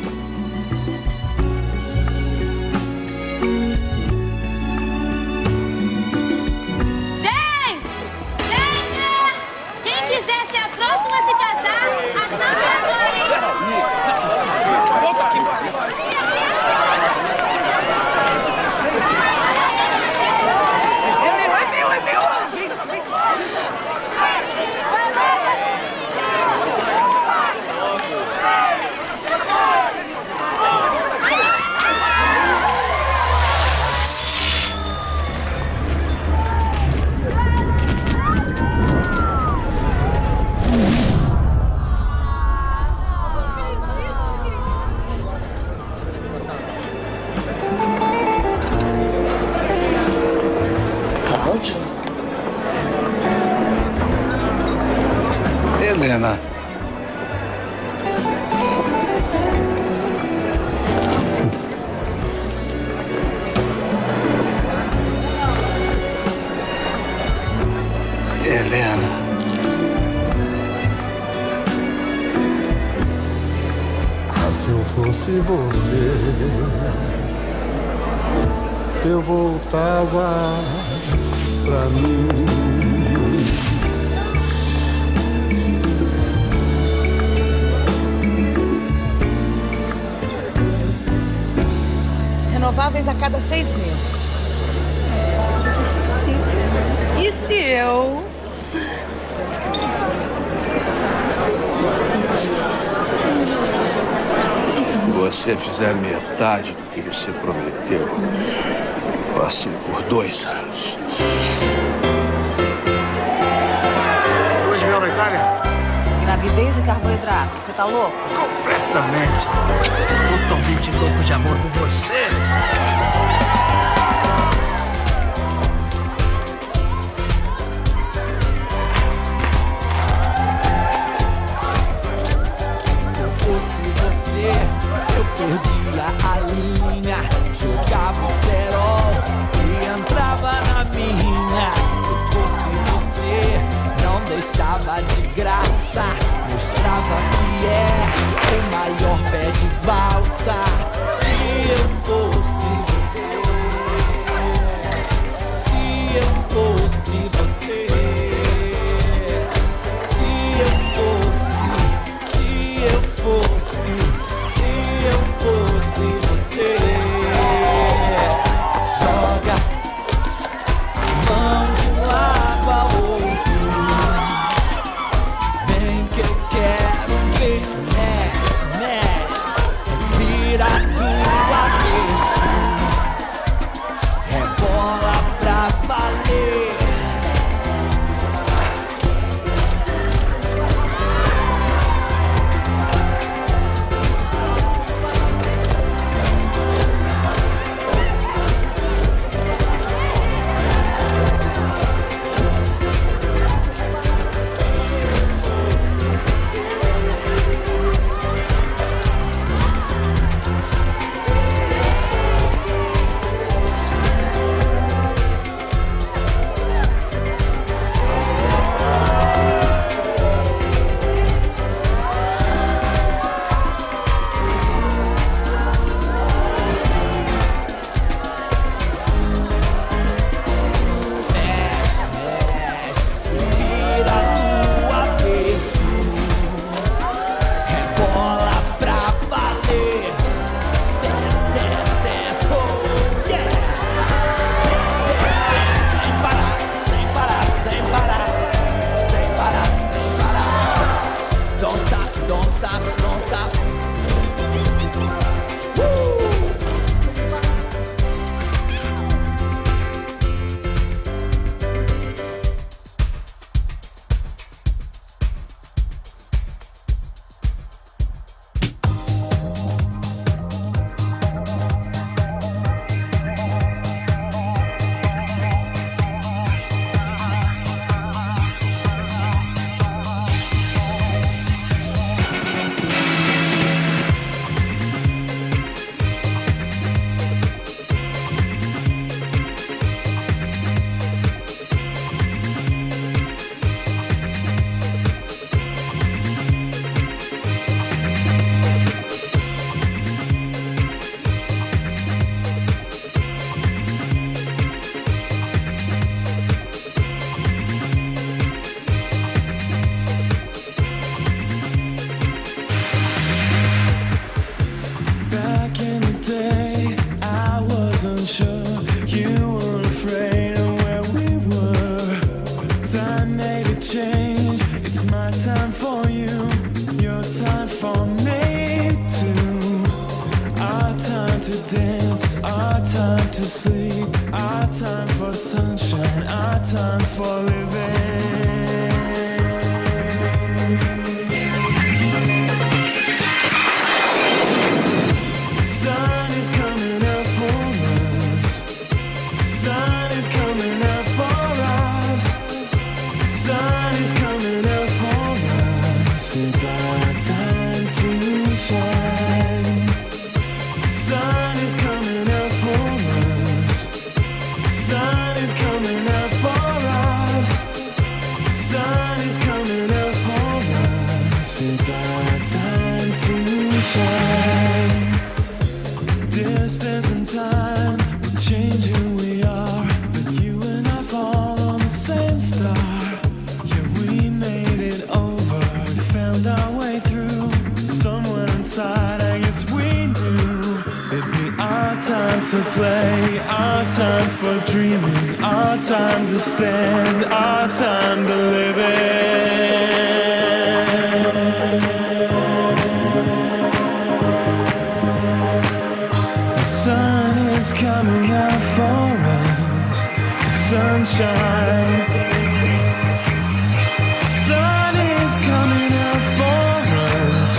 Gente! Gente! Quem quiser ser a próxima a se casar, a chance é agora, hein? Peraí! Volta aqui, Helena. Helena. Se eu fosse você, eu voltava pra mim. Renováveis a cada 6 meses. E se eu... Você fizer metade do que você prometeu, eu assino por 2 anos. Lua de mel na Itália? Gravidez e carboidrato, você tá louco? Completamente. Totalmente louco de amor por você. Eu perdia a linha, jogava o cerol e entrava na minha. Se fosse você, não deixava de graça, mostrava que é o maior pé de valsa. Se eu fosse você. our time for living. The sun is coming up for us. The sun is coming up for us. The sun is coming up for us. It's our time to shine. The sun is coming up for us. The sun is coming up for us. The sun is coming up for us. It's our time to shine. Distance and time will change who we are, but you and I fall on the same star. Yeah, we made it over, found our way through. Somewhere inside, I guess we knew it'd be our time to play, our time for dreaming, our time to stand, our time to live it. The sun is coming out for us, the sunshine. The sun is coming out for us.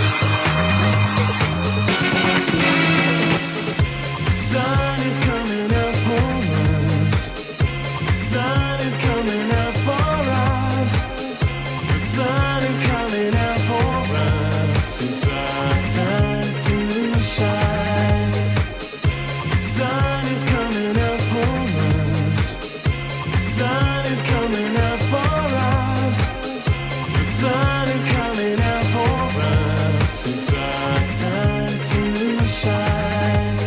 The sun is coming out for us. The sun is coming out for us. The sun is coming out for us. It's our time to shine. The sun is coming out for us. The sun is coming out for us. The sun is coming out for us. It's our time to shine.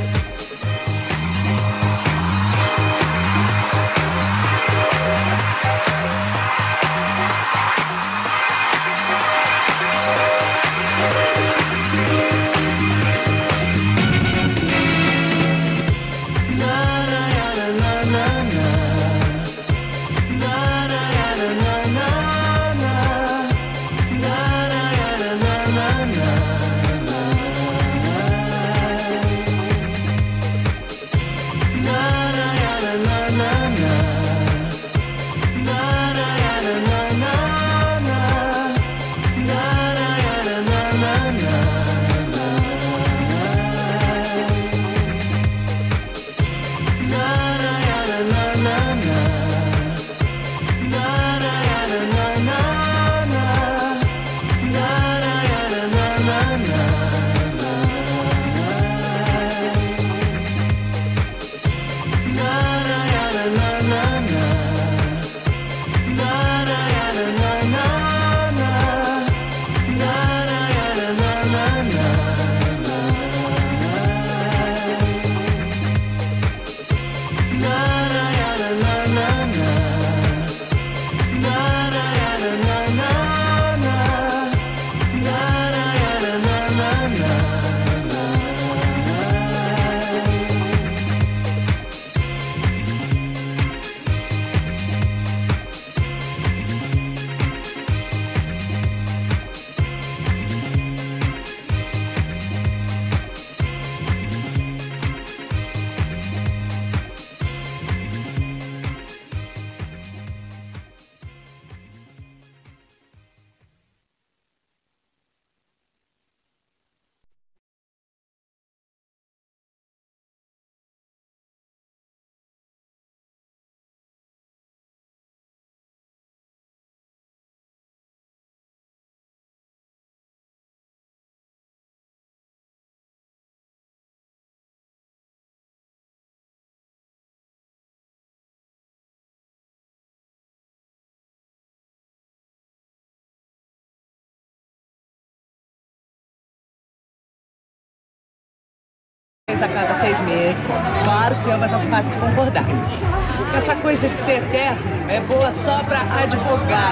A cada 6 meses. Claro, se ambas as partes concordarem. Essa coisa de ser eterno é boa só pra advogado.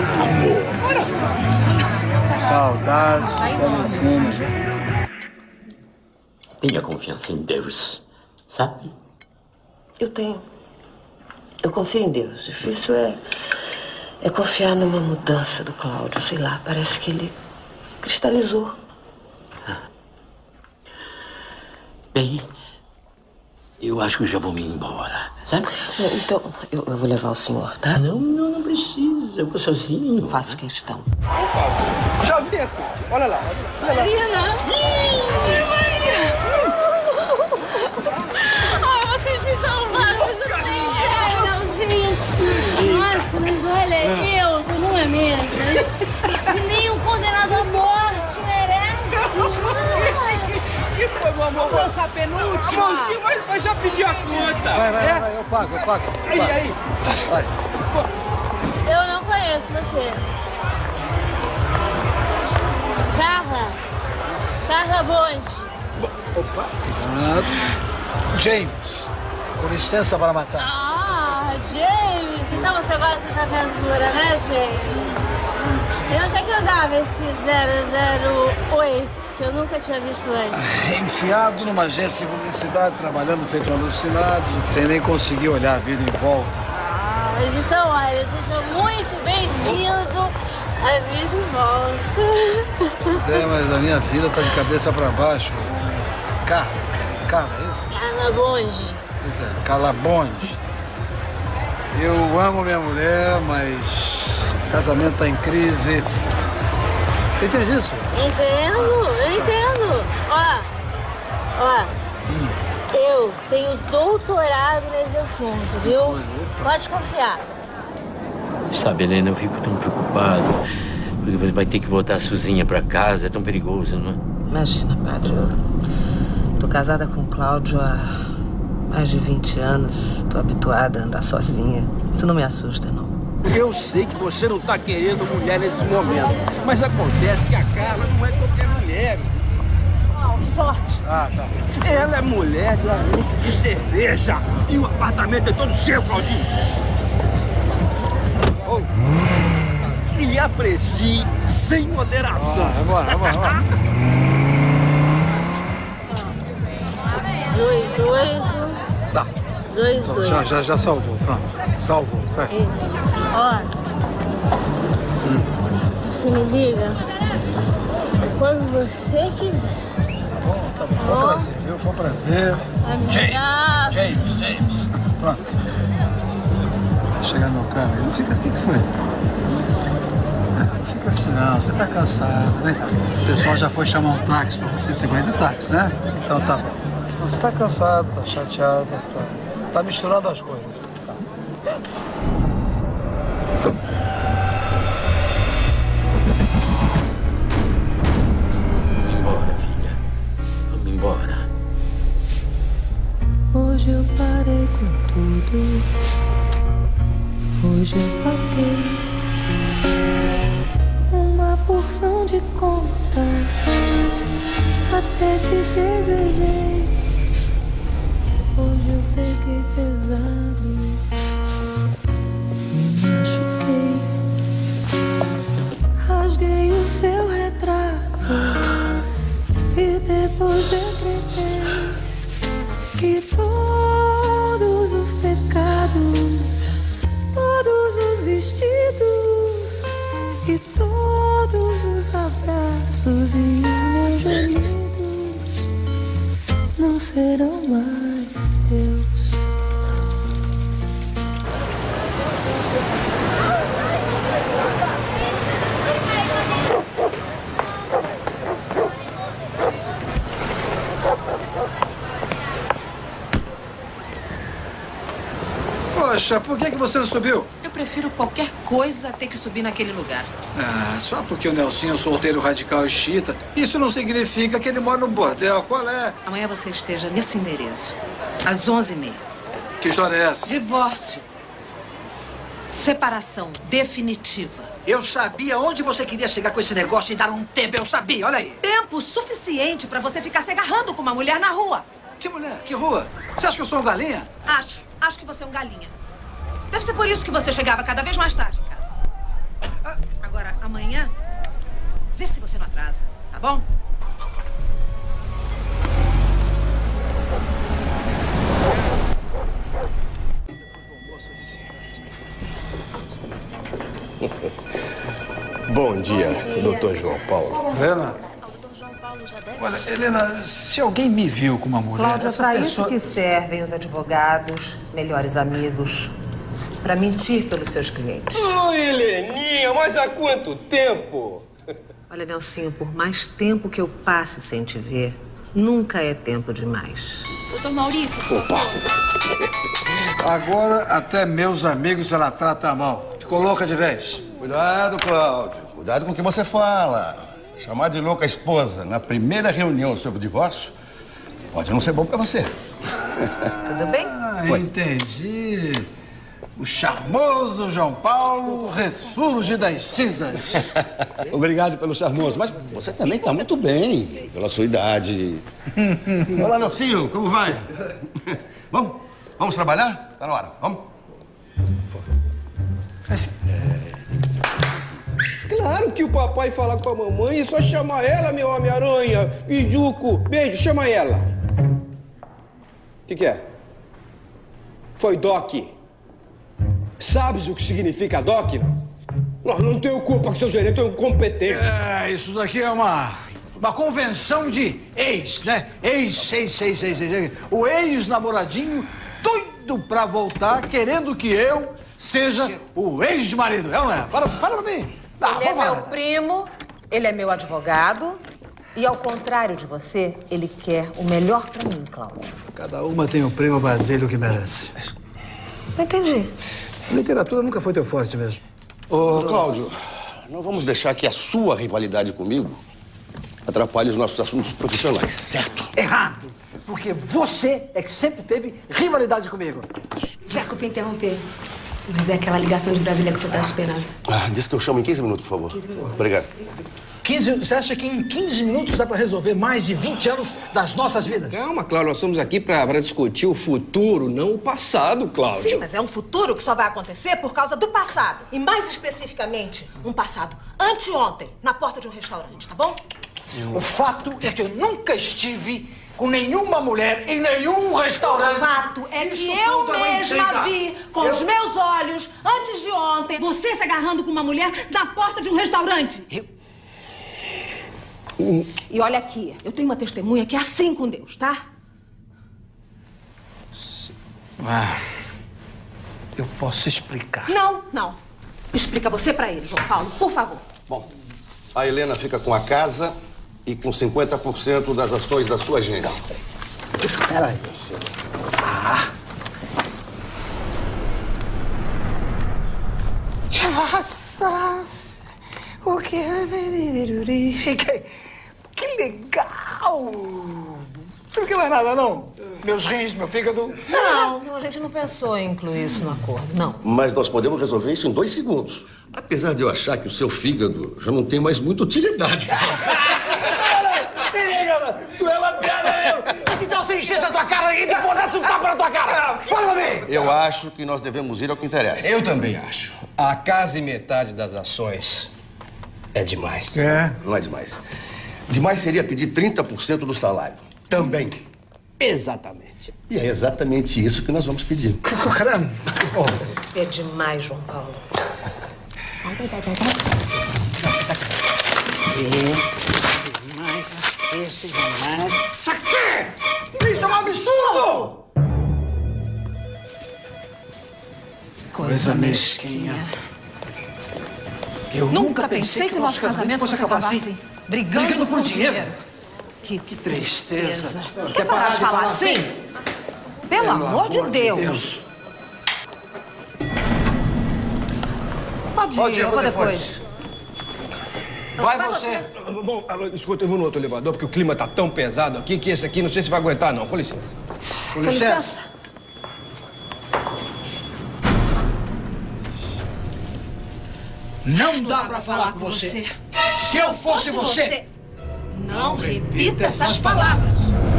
Saudade, telecena. Tenha confiança em Deus, sabe? Eu tenho. Eu confio em Deus. Difícil é confiar numa mudança do Cláudio. Sei lá, parece que ele cristalizou. Bem, Eu acho que eu já vou me embora, sabe? Então, eu vou levar o senhor, tá? Não precisa. Eu vou sozinho. Faço questão. Já vi, olha lá. Marina! Ai, vocês me salvaram. Nelzinho. Nossa, mas olha, eu tô numa mesa que nem um condenado à morte merece. Que foi, meu amor? Moça penúltima. Amorzinho, mas já pedi a conta. Vai, eu pago. Aí. Vai. Eu não conheço você. Carla Bonde. Opa. James, com licença para matar. Ah, James. Então você gosta de aventura, né, James? E onde é que andava esse 008, que eu nunca tinha visto antes? Enfiado numa agência de publicidade, trabalhando feito um alucinado, sem nem conseguir olhar a vida em volta. Mas então, olha, seja muito bem-vindo à vida em volta. Pois é, mas a minha vida tá de cabeça para baixo. Carla, é isso? Carla Bonde. Pois é, Carla Bonde. Eu amo minha mulher, mas o casamento tá em crise. Você entende isso? Eu entendo. Ó, eu tenho doutorado nesse assunto, viu? Pode confiar. Sabe, Helena, eu fico tão preocupado. Porque você vai ter que voltar a Suzinha pra casa. É tão perigoso, não é? Imagina, padre, eu tô casada com o Cláudio há mais de 20 anos. Tô habituada a andar sozinha. Isso não me assusta, não. Eu sei que você não tá querendo mulher nesse momento, mas acontece que a Carla não é qualquer mulher. Sorte. Tá. Ela é mulher de um anúncio de cerveja. E o apartamento é todo seu, Claudinho. E aprecie sem moderação. Vamos. 28. Tá. 22. Já salvou, pronto. Salvou, tá. Isso. Ó. Você me liga quando você quiser. Tá bom. Foi um prazer, viu? Foi um prazer. James. Pronto. Chegar no carro aí. Não fica assim, que foi? Não fica assim, não. Você tá cansado, né? O pessoal já foi chamar um táxi pra você. Você vai de táxi, né? Então tá bom. Você tá cansado, tá chateado, tá misturando as coisas. Embora. Hoje eu parei com tudo. Hoje eu paguei uma porção de conta. Até te desejei. Hoje eu peguei pesado. Me machuquei. Rasguei o seu retrato. E depois decretei que todos os pecados, todos os vestidos e todos os abraços e os meus gemidos não serão mais seus. Poxa, por que você não subiu? Eu prefiro qualquer coisa a ter que subir naquele lugar. Ah, só porque o Nelsinho é um solteiro radical e xiita, isso não significa que ele mora no bordel. Qual é? Amanhã você esteja nesse endereço, às 11h30. Que história é essa? Divórcio. Separação definitiva. Eu sabia onde você queria chegar com esse negócio e dar um tempo. Eu sabia, olha aí. Tempo suficiente pra você ficar se agarrando com uma mulher na rua. Que mulher? Que rua? Você acha que eu sou um galinha? Acho que você é um galinha. Deve ser por isso que você chegava cada vez mais tarde em casa. Agora, amanhã, vê se você não atrasa, tá bom? Bom dia, doutor João Paulo. Helena? Olha, Helena, se alguém me viu com uma mulher... Cláudio, é essa pra pessoa... isso que servem os advogados, melhores amigos, pra mentir pelos seus clientes. Oi, Heleninha, mas há quanto tempo? Olha, Nelsinho, por mais tempo que eu passe sem te ver, nunca é tempo demais. Doutor Maurício, por Opa! Agora, até meus amigos ela trata mal. Ficou louca de vez. Cuidado, Cláudio. Cuidado com o que você fala. Chamar de louca a esposa na primeira reunião sobre o divórcio pode não ser bom pra você. Tudo bem? Entendi. O charmoso João Paulo ressurge das cinzas. Obrigado pelo charmoso, mas você também tá muito bem, pela sua idade. Olá, Nelsinho, como vai? Vamos trabalhar? Tá na hora, vamos. Claro que o papai fala com a mamãe e só chama ela, meu Homem-Aranha. Ijuco, beijo, chama ela. O que é? Foi Doc. Sabes o que significa Doc? Não tenho culpa que seu gerente é incompetente. Isso daqui é uma convenção de ex, né? Ex. O ex-namoradinho doido pra voltar, querendo que eu seja o ex-marido. É ou não é? Fala pra mim. Ele é meu primo, ele é meu advogado. E ao contrário de você, ele quer o melhor pra mim, Cláudio. Cada uma tem o primo Basílio que merece. Não entendi. Literatura nunca foi teu forte mesmo. Ô, Cláudio, não vamos deixar que a sua rivalidade comigo atrapalhe os nossos assuntos profissionais, certo? Errado. Porque você é que sempre teve rivalidade comigo. Desculpa interromper, mas é aquela ligação de Brasília que você tá esperando. Diz que eu chamo em 15 minutos, por favor. 15 minutos. Obrigado. Você acha que em 15 minutos dá pra resolver mais de 20 anos das nossas vidas? Calma, Cláudio, nós estamos aqui pra discutir o futuro, não o passado, Cláudio. Sim, mas é um futuro que só vai acontecer por causa do passado. E mais especificamente, um passado anteontem, na porta de um restaurante, tá bom? O fato é que eu nunca estive com nenhuma mulher em nenhum restaurante. O fato é que eu mesma vi com os meus olhos, antes de ontem, você se agarrando com uma mulher na porta de um restaurante. E olha aqui, eu tenho uma testemunha que é assim com Deus, tá? Eu posso explicar. Não. Explica você pra ele, João Paulo, por favor. Bom, a Helena fica com a casa e com 50% das ações da sua agência. Peraí. O que que legal! Não quer mais nada, não? Meus rins, meu fígado? Não, a gente não pensou em incluir isso no acordo, não. Mas nós podemos resolver isso em 2 segundos. Apesar de eu achar que o seu fígado já não tem mais muita utilidade. Tu é uma piada, então você enche essa tua cara e depois dá um tapa na tua cara! Fala pra mim! Eu acho que nós devemos ir ao que interessa. Eu também acho. A casa e metade das ações é demais. Não é demais. Demais seria pedir 30% do salário. Também. Exatamente. E é exatamente isso que nós vamos pedir. Caramba! Você é demais, João Paulo. Esse demais. Isso aqui! Isso é um absurdo! Coisa mesquinha. Eu nunca pensei que o nosso casamento fosse acabar assim. Brigando por dinheiro. Que tristeza. Quer parar de falar assim? Pelo amor de Deus. Pode ir, eu vou depois. Vai você. Bom, escuta, eu vou no outro elevador, porque o clima tá tão pesado aqui que esse aqui não sei se vai aguentar, não. Com licença. Com licença. Não dá pra falar com você. Se eu fosse você, não repita essas palavras.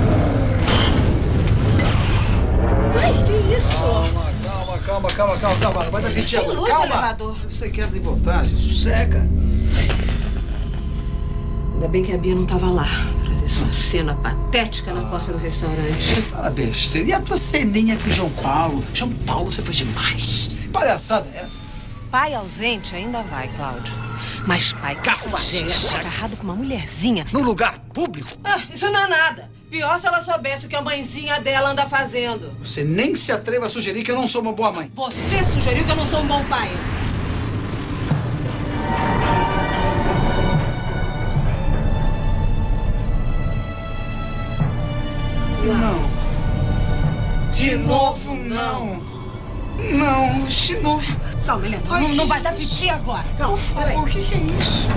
Ai, que isso? Calma. Vai dar gente Sem luz, elevador. Você quer de voltagem? Sossega. Ainda bem que a Bia não tava lá pra ver sua cena patética na porta do restaurante. Fala besteira. E a tua ceninha com o João Paulo? João Paulo, você foi demais. Que palhaçada é essa? Pai ausente ainda vai, Cláudio. Mas, pai, que festa, agarrado com uma mulherzinha. No lugar público? Ah, isso não é nada. Pior se ela soubesse o que a mãezinha dela anda fazendo. Você nem se atreva a sugerir que eu não sou uma boa mãe. Você sugeriu que eu não sou um bom pai. Não. De novo, não. Não, de novo. Calma, Helena. Não vai dar piti agora. Calma, por favor, o que é isso?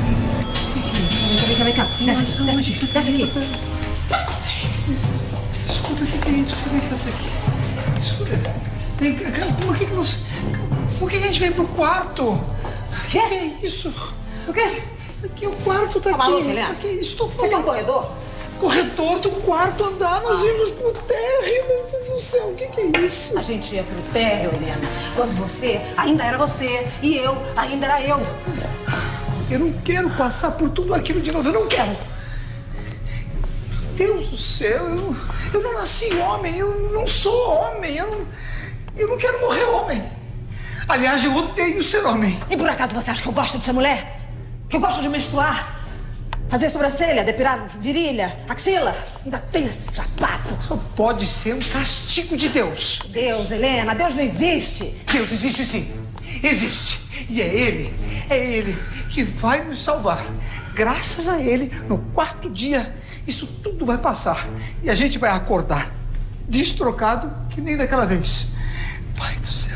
Vem cá. Desce aqui. Escuta, o que é isso que você vem fazer aqui? Escuta. Vem cá, por que a gente vem pro quarto? O que é isso? O quê? Aqui o quarto tá aqui. Maluca, Helena? Que é isso? Você quer um corredor? Corredor do quarto andar, nós íamos pro térreo, meu Deus do céu, o que é isso? A gente ia pro térreo, Helena, quando você ainda era você e eu ainda era eu. Eu não quero passar por tudo aquilo de novo, eu não quero. Deus do céu, eu não nasci homem, eu não sou homem, eu não quero morrer homem. Aliás, eu odeio ser homem. E por acaso você acha que eu gosto de ser mulher? Que eu gosto de menstruar? Fazer sobrancelha, depilar virilha, axila? Ainda tem esse sapato. Só pode ser um castigo de Deus. Deus, Helena, Deus não existe. Deus existe sim, existe. E é Ele que vai nos salvar. Graças a Ele, no quarto dia, isso tudo vai passar. E a gente vai acordar destrocado que nem daquela vez. Pai do céu.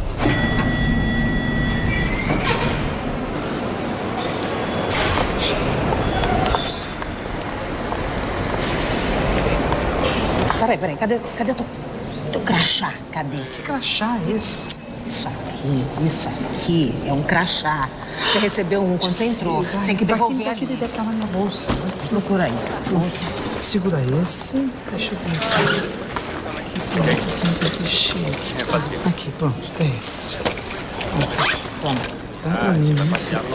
Peraí, cadê teu crachá? Cadê? Que crachá é esse? Isso aqui é um crachá. Você recebeu um quando você entrou. Tem que devolver aqui. Deve estar na minha bolsa. Procura aí. Segura esse. Deixa eu ver isso. Aqui, pronto. É esse. Toma. Dá pra mim, esse aqui.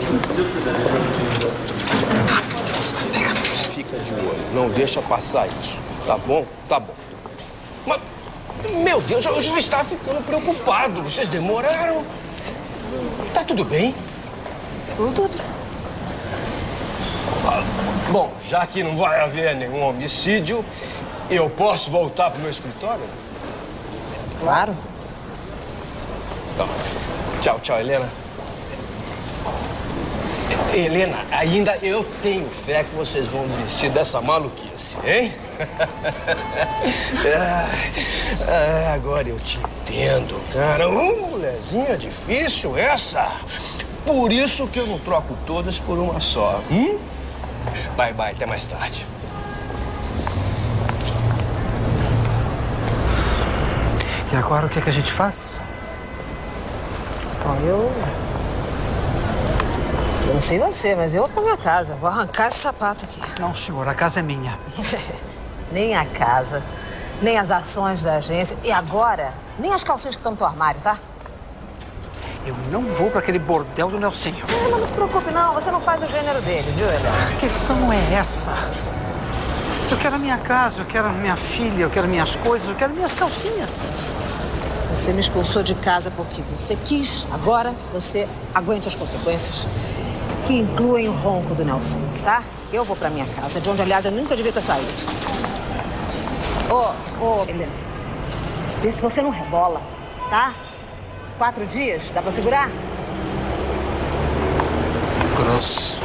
Pega a bolsa. Fica de olho. Não deixa passar isso. Tá bom? Tá bom. Mas, meu Deus, eu já estava ficando preocupado. Vocês demoraram. Tá tudo bem? Tudo. Bom, já que não vai haver nenhum homicídio, eu posso voltar pro meu escritório? Claro. Então, tchau, Helena. Helena, ainda eu tenho fé que vocês vão desistir dessa maluquice, hein? Agora eu te entendo, cara. Mulherzinha difícil essa. Por isso que eu não troco todas por uma só. Bye, até mais tarde. E agora o que a gente faz? Eu não sei você, mas eu vou pra minha casa. Vou arrancar esse sapato aqui. Não, senhor, a casa é minha. Nem a casa, nem as ações da agência. E agora, nem as calcinhas que estão no teu armário, tá? Eu não vou pra aquele bordel do Nelsinho. Não se preocupe, não. Você não faz o gênero dele, viu, Helena? A questão não é essa. Eu quero a minha casa, eu quero a minha filha, eu quero minhas coisas, eu quero minhas calcinhas. Você me expulsou de casa porque você quis. Agora, você aguente as consequências. Que incluem o ronco do Nelson, tá? Eu vou pra minha casa, de onde, aliás, eu nunca devia ter saído. Ô, Helena, vê se você não rebola, tá? 4 dias, dá pra segurar? Grosso.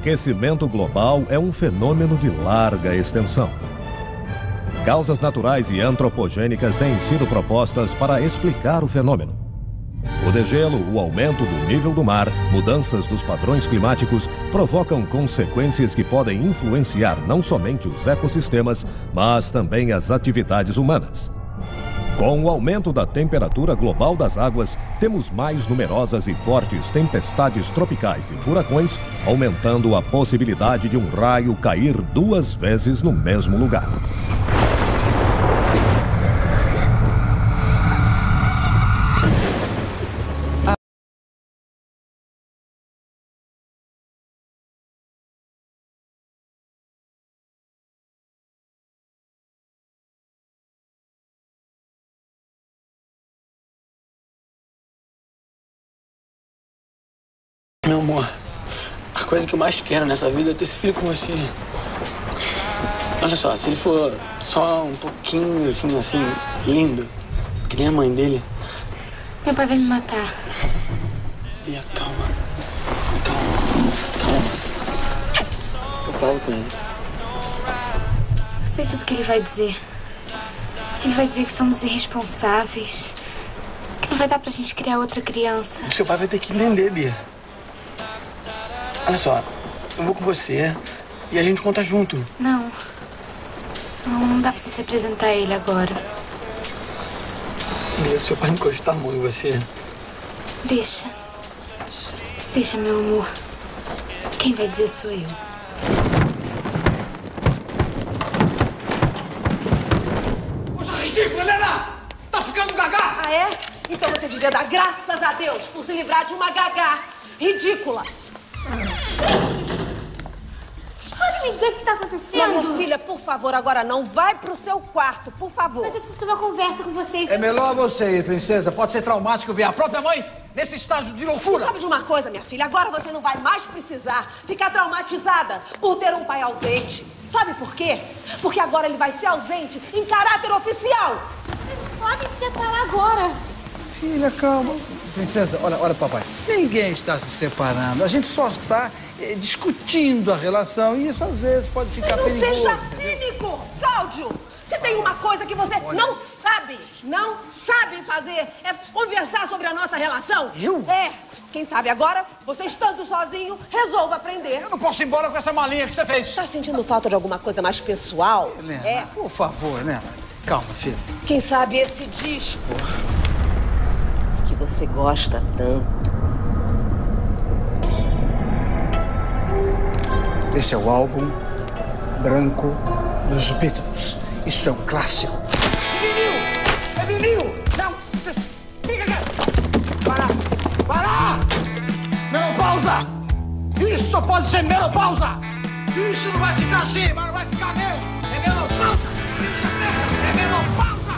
aquecimento global é um fenômeno de larga extensão. Causas naturais e antropogênicas têm sido propostas para explicar o fenômeno. O degelo, o aumento do nível do mar, mudanças dos padrões climáticos provocam consequências que podem influenciar não somente os ecossistemas, mas também as atividades humanas. Com o aumento da temperatura global das águas, temos mais numerosas e fortes tempestades tropicais e furacões, aumentando a possibilidade de um raio cair 2 vezes no mesmo lugar. Meu amor, a coisa que eu mais quero nessa vida é ter esse filho com você. Olha só, se ele for só um pouquinho assim, lindo, que nem a mãe dele. Meu pai vai me matar. Bia, calma. Eu falo com ele. Eu sei tudo que ele vai dizer. Ele vai dizer que somos irresponsáveis, que não vai dar pra gente criar outra criança. Seu pai vai ter que entender, Bia. Olha só, eu vou com você e a gente conta junto. Não dá pra você se apresentar a ele agora. Bia, seu pai encostar a mão em você. Deixa, meu amor. Quem vai dizer sou eu. Coisa ridícula, Helena! Tá ficando gagá! Ah, é? Então você devia dar graças a Deus por se livrar de uma gagá ridícula. Gente, vocês podem me dizer o que tá acontecendo? Minha filha, por favor, agora não. Vai pro seu quarto, por favor. Mas eu preciso ter uma conversa com vocês. É melhor você ir, princesa. Pode ser traumático ver a própria mãe nesse estágio de loucura. E sabe de uma coisa, minha filha? Agora você não vai mais precisar ficar traumatizada por ter um pai ausente. Sabe por quê? Porque agora ele vai ser ausente em caráter oficial. Vocês podem se separar agora. Filha, calma. Princesa, olha, papai. Ninguém está se separando. A gente só está discutindo a relação e isso às vezes pode ficar perigoso. Não seja cínico, Cláudio. Se tem uma coisa que você não sabe fazer, é conversar sobre a nossa relação. Eu? É. Quem sabe agora, você estando sozinho, resolva aprender. Eu não posso ir embora com essa malinha que você fez. Tá sentindo falta de alguma coisa mais pessoal? Helena, por favor, Helena. Calma, filha. Quem sabe esse disco que você gosta tanto. Esse é o álbum branco dos Beatles. Isso é um clássico. É vinil! Não, você... Fica aqui! Para! Menopausa! Isso só pode ser menopausa! Isso não vai ficar assim, mas não vai ficar mesmo! É menopausa! É menopausa!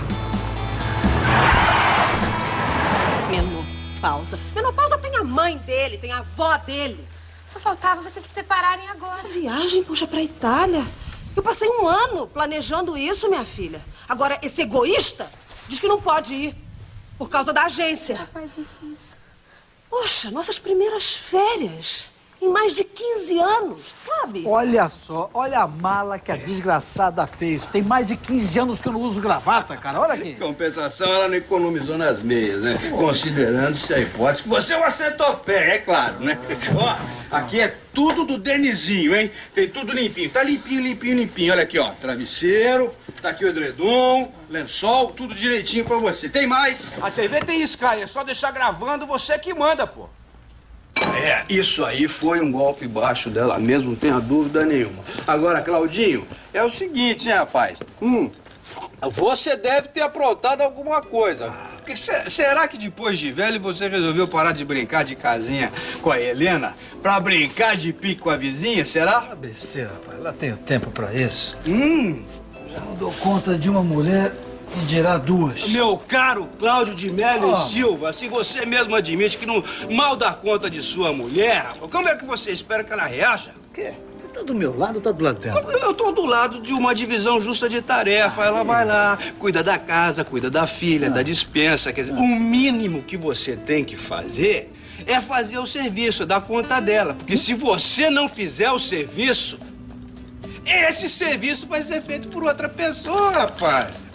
Menopausa. Menopausa tem a mãe dele, tem a avó dele. Só faltava vocês se separarem agora. Essa viagem, puxa, pra Itália. Eu passei 1 ano planejando isso, minha filha. Agora, esse egoísta diz que não pode ir por causa da agência. Papai disse isso. Poxa, nossas primeiras férias em mais de 15 anos, sabe? Olha só, olha a mala que a desgraçada fez. Tem mais de 15 anos que eu não uso gravata, cara. Olha aqui. Em compensação, ela não economizou nas meias, né? Considerando-se a hipótese que você é uma centopeia, é claro, né? Ó, aqui é tudo do Denizinho, hein? Tem tudo limpinho. Tá limpinho. Olha aqui, ó. Travesseiro, tá aqui o edredom, lençol, tudo direitinho pra você. Tem mais? A TV tem Sky, é só deixar gravando, você que manda, pô. É, isso aí foi um golpe baixo dela mesmo, não tenha dúvida nenhuma. Agora, Claudinho, é o seguinte, hein, rapaz? Você deve ter aprontado alguma coisa. Porque será que depois de velho você resolveu parar de brincar de casinha com a Helena pra brincar de pique com a vizinha, será? Ah, besteira, rapaz. Ela tem o tempo pra isso. Já não dou conta de uma mulher e dirá 2. Meu caro Cláudio de Melo e Silva, se você mesmo admite que não mal dá conta de sua mulher, como é que você espera que ela reaja? O quê? Você tá do meu lado ou tá do lado dela? Eu tô do lado de uma divisão justa de tarefa. Ela vai lá, cuida da casa, cuida da filha, da despensa. Quer dizer, o mínimo que você tem que fazer é fazer o serviço, dar conta dela. Porque se você não fizer o serviço, esse serviço vai ser feito por outra pessoa, rapaz.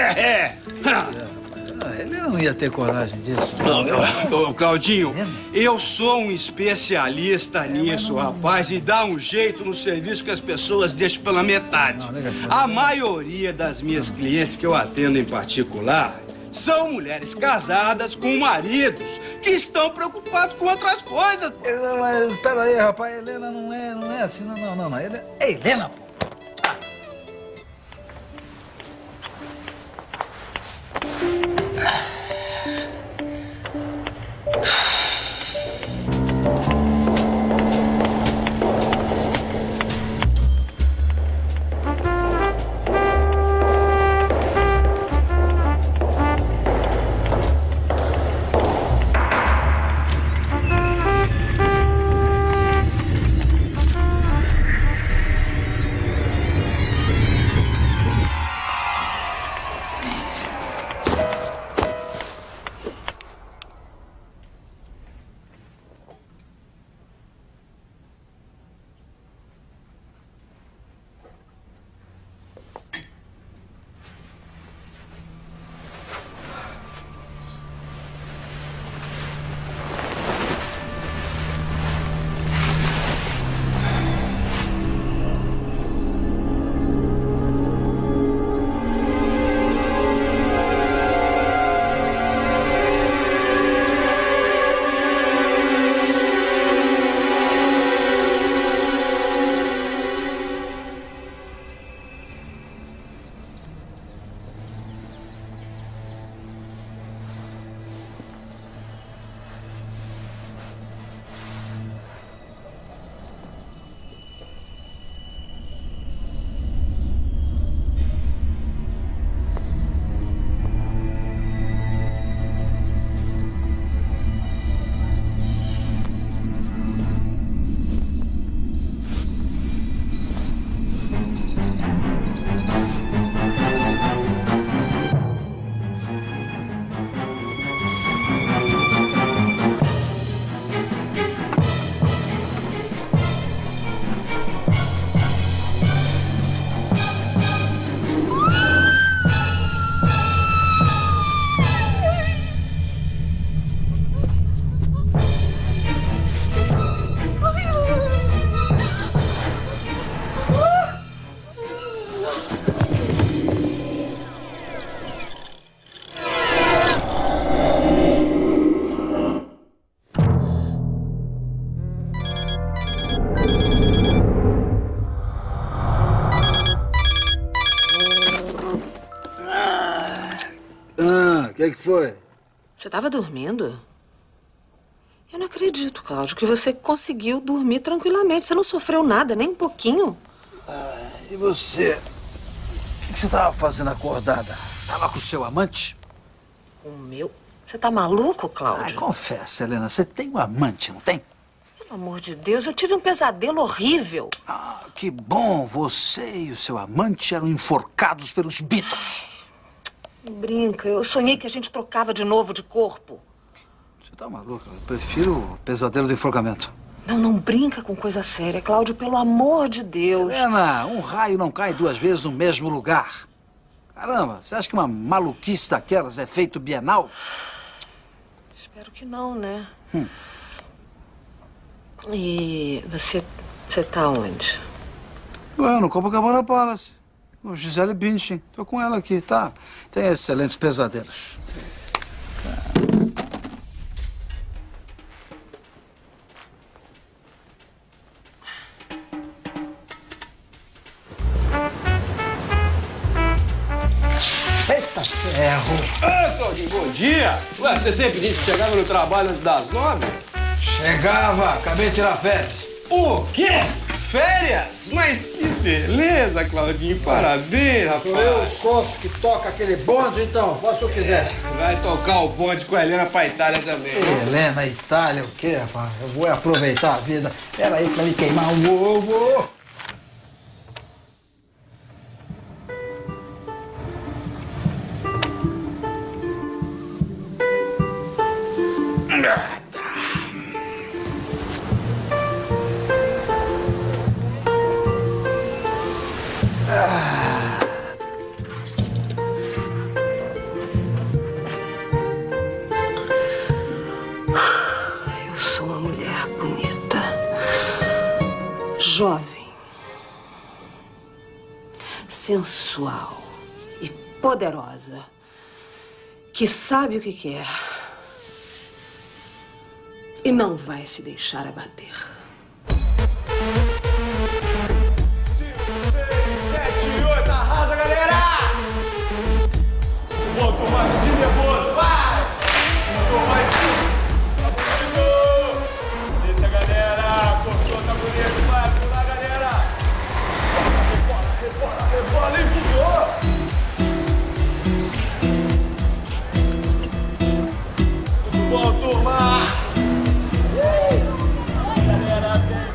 Ele não ia ter coragem disso. Não, Claudinho, eu sou um especialista nisso, rapaz, de dar um jeito no serviço que as pessoas deixam pela metade. A maioria das minhas clientes que eu atendo em particular são mulheres casadas com maridos que estão preocupados com outras coisas. Mas espera aí, rapaz, Helena não é assim, não. Ele é Helena, pô. O que foi? Você estava dormindo? Eu não acredito, Cláudio, que você conseguiu dormir tranquilamente. Você não sofreu nada, nem um pouquinho. E você? O que você estava fazendo acordada? Estava com o seu amante? O meu? Você tá maluco, Cláudio? Confessa, Helena, você tem um amante, não tem? Pelo amor de Deus, eu tive um pesadelo horrível. Que bom, você e o seu amante eram enforcados pelos Beatles. Não brinca, eu sonhei que a gente trocava de novo de corpo. Você tá maluca? Eu prefiro o pesadelo do enforcamento. Não brinca com coisa séria, Cláudio, pelo amor de Deus. Helena, um raio não cai duas vezes no mesmo lugar. Caramba, você acha que uma maluquice daquelas é feito bienal? Espero que não, né? E você tá onde? No Copacabana Palace. Com Gisele Bündchen. Tô com ela aqui, tá? Tem excelentes pesadelos. Eita ferro! Claudinho, bom dia! Ué, você sempre disse que chegava no trabalho antes das 9? Chegava, acabei de tirar férias. O quê? Férias? Mas que beleza, Claudinho. Parabéns, rapaz. Sou eu o sócio que toca aquele bonde, então. Faça o que eu quiser. Vai tocar o bonde com a Helena pra Itália também. Helena, Itália, o quê, rapaz? Eu vou aproveitar a vida. Pera aí pra me queimar um ovo. Eu sou uma mulher bonita, jovem, sensual e poderosa, que sabe o que quer e não vai se deixar abater. 5, 6, 7 e 8, arrasa, galera! Bom, turma, de nervoso, vai! Vai, desce a galera, cortou, tá bonito, vai, vamos lá, galera! Solta, rebola, rebola, rebola, empurrou! Tudo bom, turma? Galera,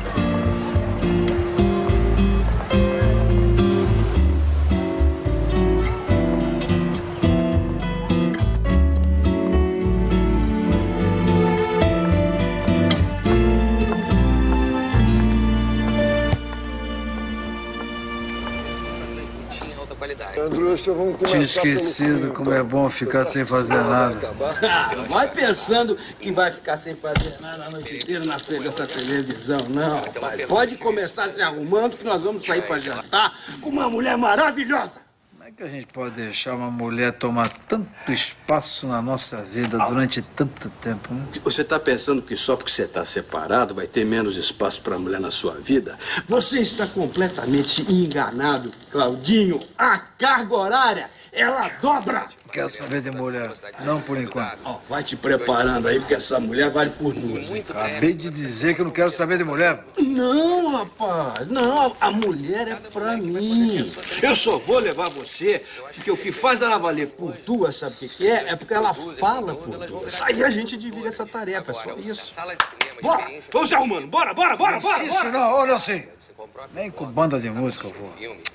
Andrucha, vamos começar. Tinha esquecido como é bom ficar sem fazer nada. Vai pensando que vai ficar sem fazer nada a noite inteira na frente dessa televisão, não, rapaz. Pode começar se arrumando que nós vamos sair pra jantar com uma mulher maravilhosa. Como é que a gente pode deixar uma mulher tomar tanto espaço na nossa vida durante tanto tempo, né? Você tá pensando que só porque você tá separado vai ter menos espaço pra mulher na sua vida? Você está completamente enganado, Claudinho. A carga horária, ela dobra. Quero saber de mulher, não por enquanto. Ó, vai te preparando aí, porque essa mulher vale por duas. Acabei de dizer que eu não quero saber de mulher. Não, rapaz, não, a mulher é pra mim. Eu só vou levar você, porque o que faz ela valer por duas, sabe o que é? É porque ela fala por duas. Aí a gente divide essa tarefa, é só isso. Bora, vamos se arrumando, bora, bora, bora, bora. Isso não, olha assim. Nem com banda de música eu vou.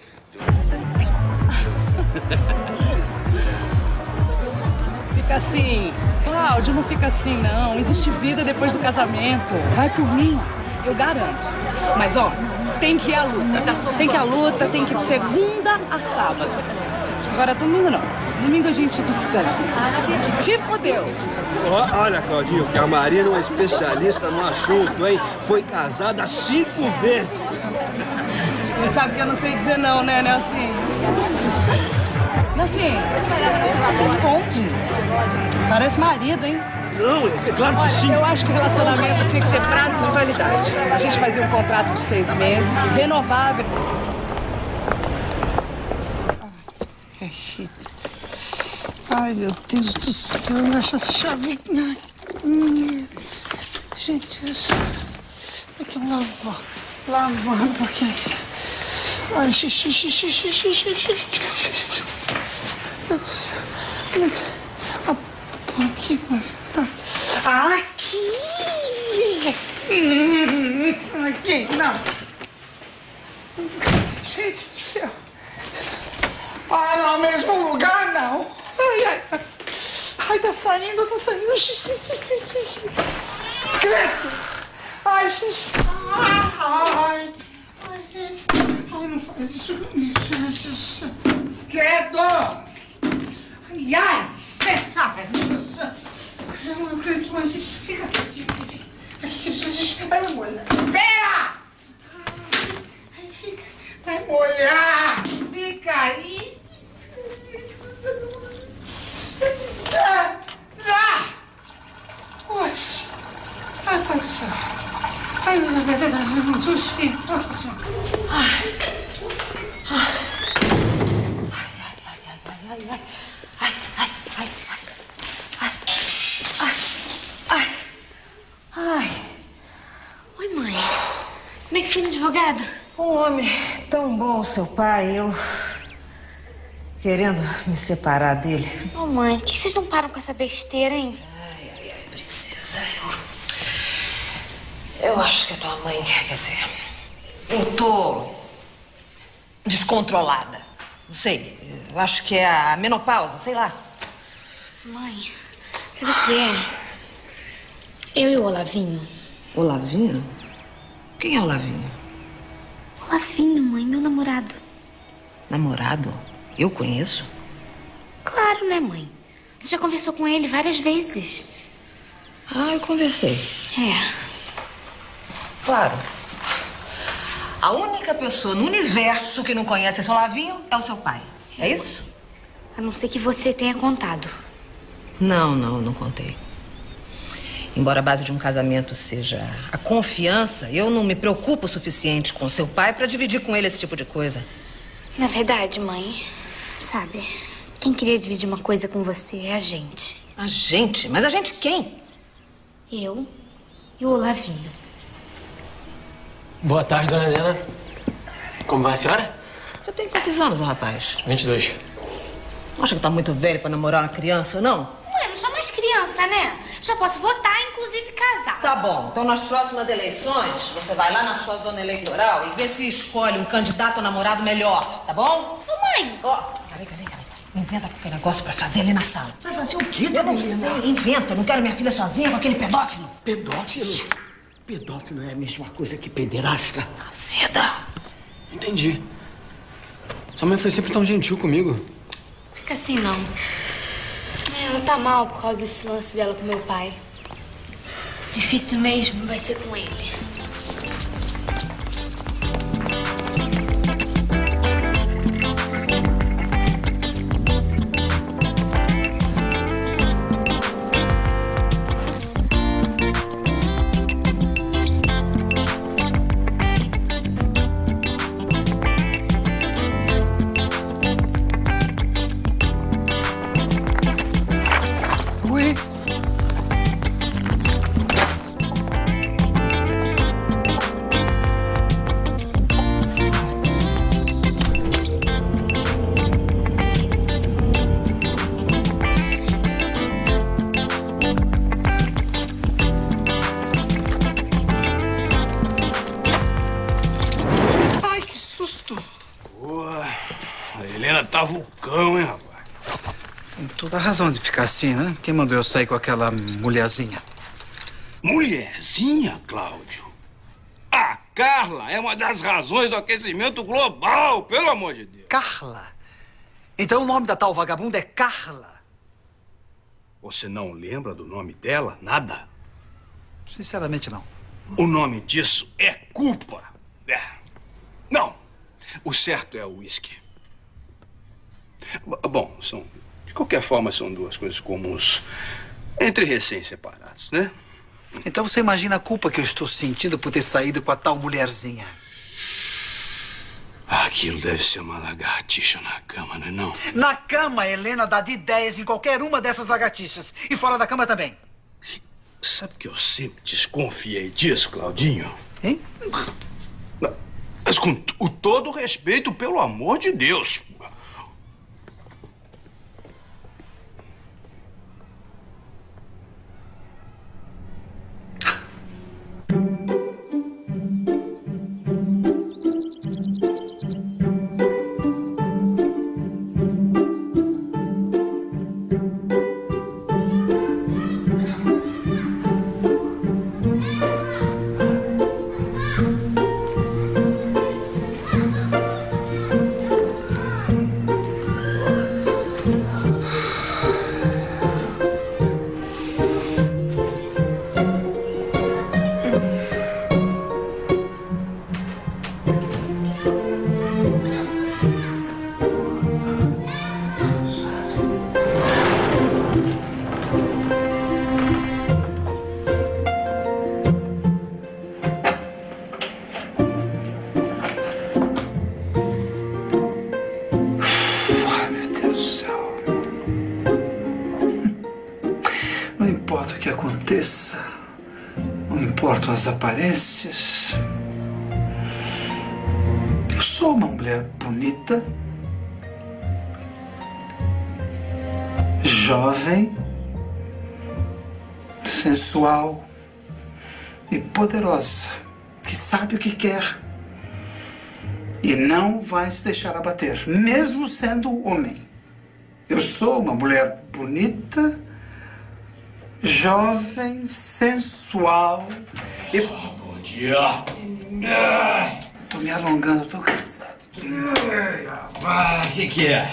Fica assim. Cláudio, não fica assim, não. Existe vida depois do casamento. Vai por mim, eu garanto. Mas, ó, tem que ir à luta. Tem que ir à luta, tem que ir de segunda a sábado. Agora, domingo não. Domingo a gente descansa. Tipo Deus. Olha, Claudinho, que a Marina é uma especialista no assunto, hein? Foi casada 5 vezes. Você sabe que eu não sei dizer não, né, Nelson? Nelson, responde. Parece marido, hein? Não, é claro que sim. Eu acho que o relacionamento tinha que ter prazo de validade. A gente fazia um contrato de 6 meses, renovável. Ai, meu Deus do céu, essa chave... Gente, eu tô lavando aqui. Ai, xixi. Aqui, mas tá... Aqui! Aqui, não. Gente do céu. Ah, no mesmo lugar, não. Ai, tá saindo xixi. Credo. Ai, xixi. Ai, gente. Ai, não faz isso comigo, gente do céu. Credo. Ai, você sabe. Eu não acredito mais isso. Fica aqui. Aqui, xixi. Vai molhar. Pera! Ai, fica. Vai molhar. Fica aí. Ai, pai do céu. Ai, na verdade, eu não tô assim. Nossa Senhora. Ai. Oi, mãe. Como é que foi no advogado? Um homem tão bom, seu pai, eu... querendo me separar dele. Ô, mãe, por que vocês não param com essa besteira, hein? Ai, princesa, eu acho que a tua mãe, quer dizer, eu tô descontrolada. Não sei, eu acho que é a menopausa, sei lá. Mãe, sabe o que é? Eu e o Olavinho. Olavinho? Quem é Olavinho? Olavinho, mãe, meu namorado. Namorado? Eu conheço? Claro, né, mãe? Você já conversou com ele várias vezes. Ah, eu conversei. É. Claro. A única pessoa no universo que não conhece seu Lavinho é o seu pai. É isso? A não ser que você tenha contado. Não contei. Embora a base de um casamento seja a confiança, eu não me preocupo o suficiente com seu pai pra dividir com ele esse tipo de coisa. Na verdade, mãe, sabe, quem queria dividir uma coisa com você é a gente. A gente? Mas a gente quem? Eu e o Olavinho. Boa tarde, dona Helena. Como vai a senhora? Você tem quantos anos, rapaz? 22. Acha que tá muito velho pra namorar uma criança, não? Ué, não sou mais criança, né? Já posso votar, inclusive casar. Tá bom. Então, nas próximas eleições, você vai lá na sua zona eleitoral e vê se escolhe um candidato a namorado melhor, tá bom? Ô, mãe! Ó, vem cá. Inventa qualquer negócio pra fazer ali na sala. Vai fazer o quê, Eu não dona Helena? sei, inventa. Eu não quero minha filha sozinha com aquele pedófilo. Pedófilo? Pedófilo é a mesma coisa que pederasta. Ceda. Entendi. Sua mãe foi sempre tão gentil comigo. Fica assim, não. Ela tá mal por causa desse lance dela com meu pai. Difícil mesmo vai ser com ele. Tá vulcão, hein, rapaz? Tem toda a razão de ficar assim, né? Quem mandou eu sair com aquela mulherzinha? Mulherzinha, Cláudio? A Carla é uma das razões do aquecimento global, pelo amor de Deus. Carla? Então o nome da tal vagabunda é Carla? Você não lembra do nome dela? Nada? Sinceramente, não. O nome disso é culpa. É. Não. O certo é o uísque. Bom, de qualquer forma, são duas coisas comuns entre recém-separados, né? Então você imagina a culpa que eu estou sentindo por ter saído com a tal mulherzinha. Aquilo deve ser uma lagartixa na cama, não é não? Na cama, Helena dá de ideias em qualquer uma dessas lagartixas. E fora da cama também. Sabe que eu sempre desconfiei disso, Claudinho? Hein? Mas com o todo respeito, pelo amor de Deus. Não importam as aparências. Eu sou uma mulher bonita, jovem, sensual e poderosa, que sabe o que quer e não vai se deixar abater, mesmo sendo homem. Eu sou uma mulher bonita, jovem, sensual e... Bom dia. Muito me alongando, tô cansado. O que é?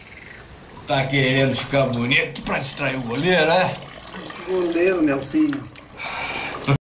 Tá querendo ficar bonito pra distrair o goleiro, é? Goleiro, Nelsinho.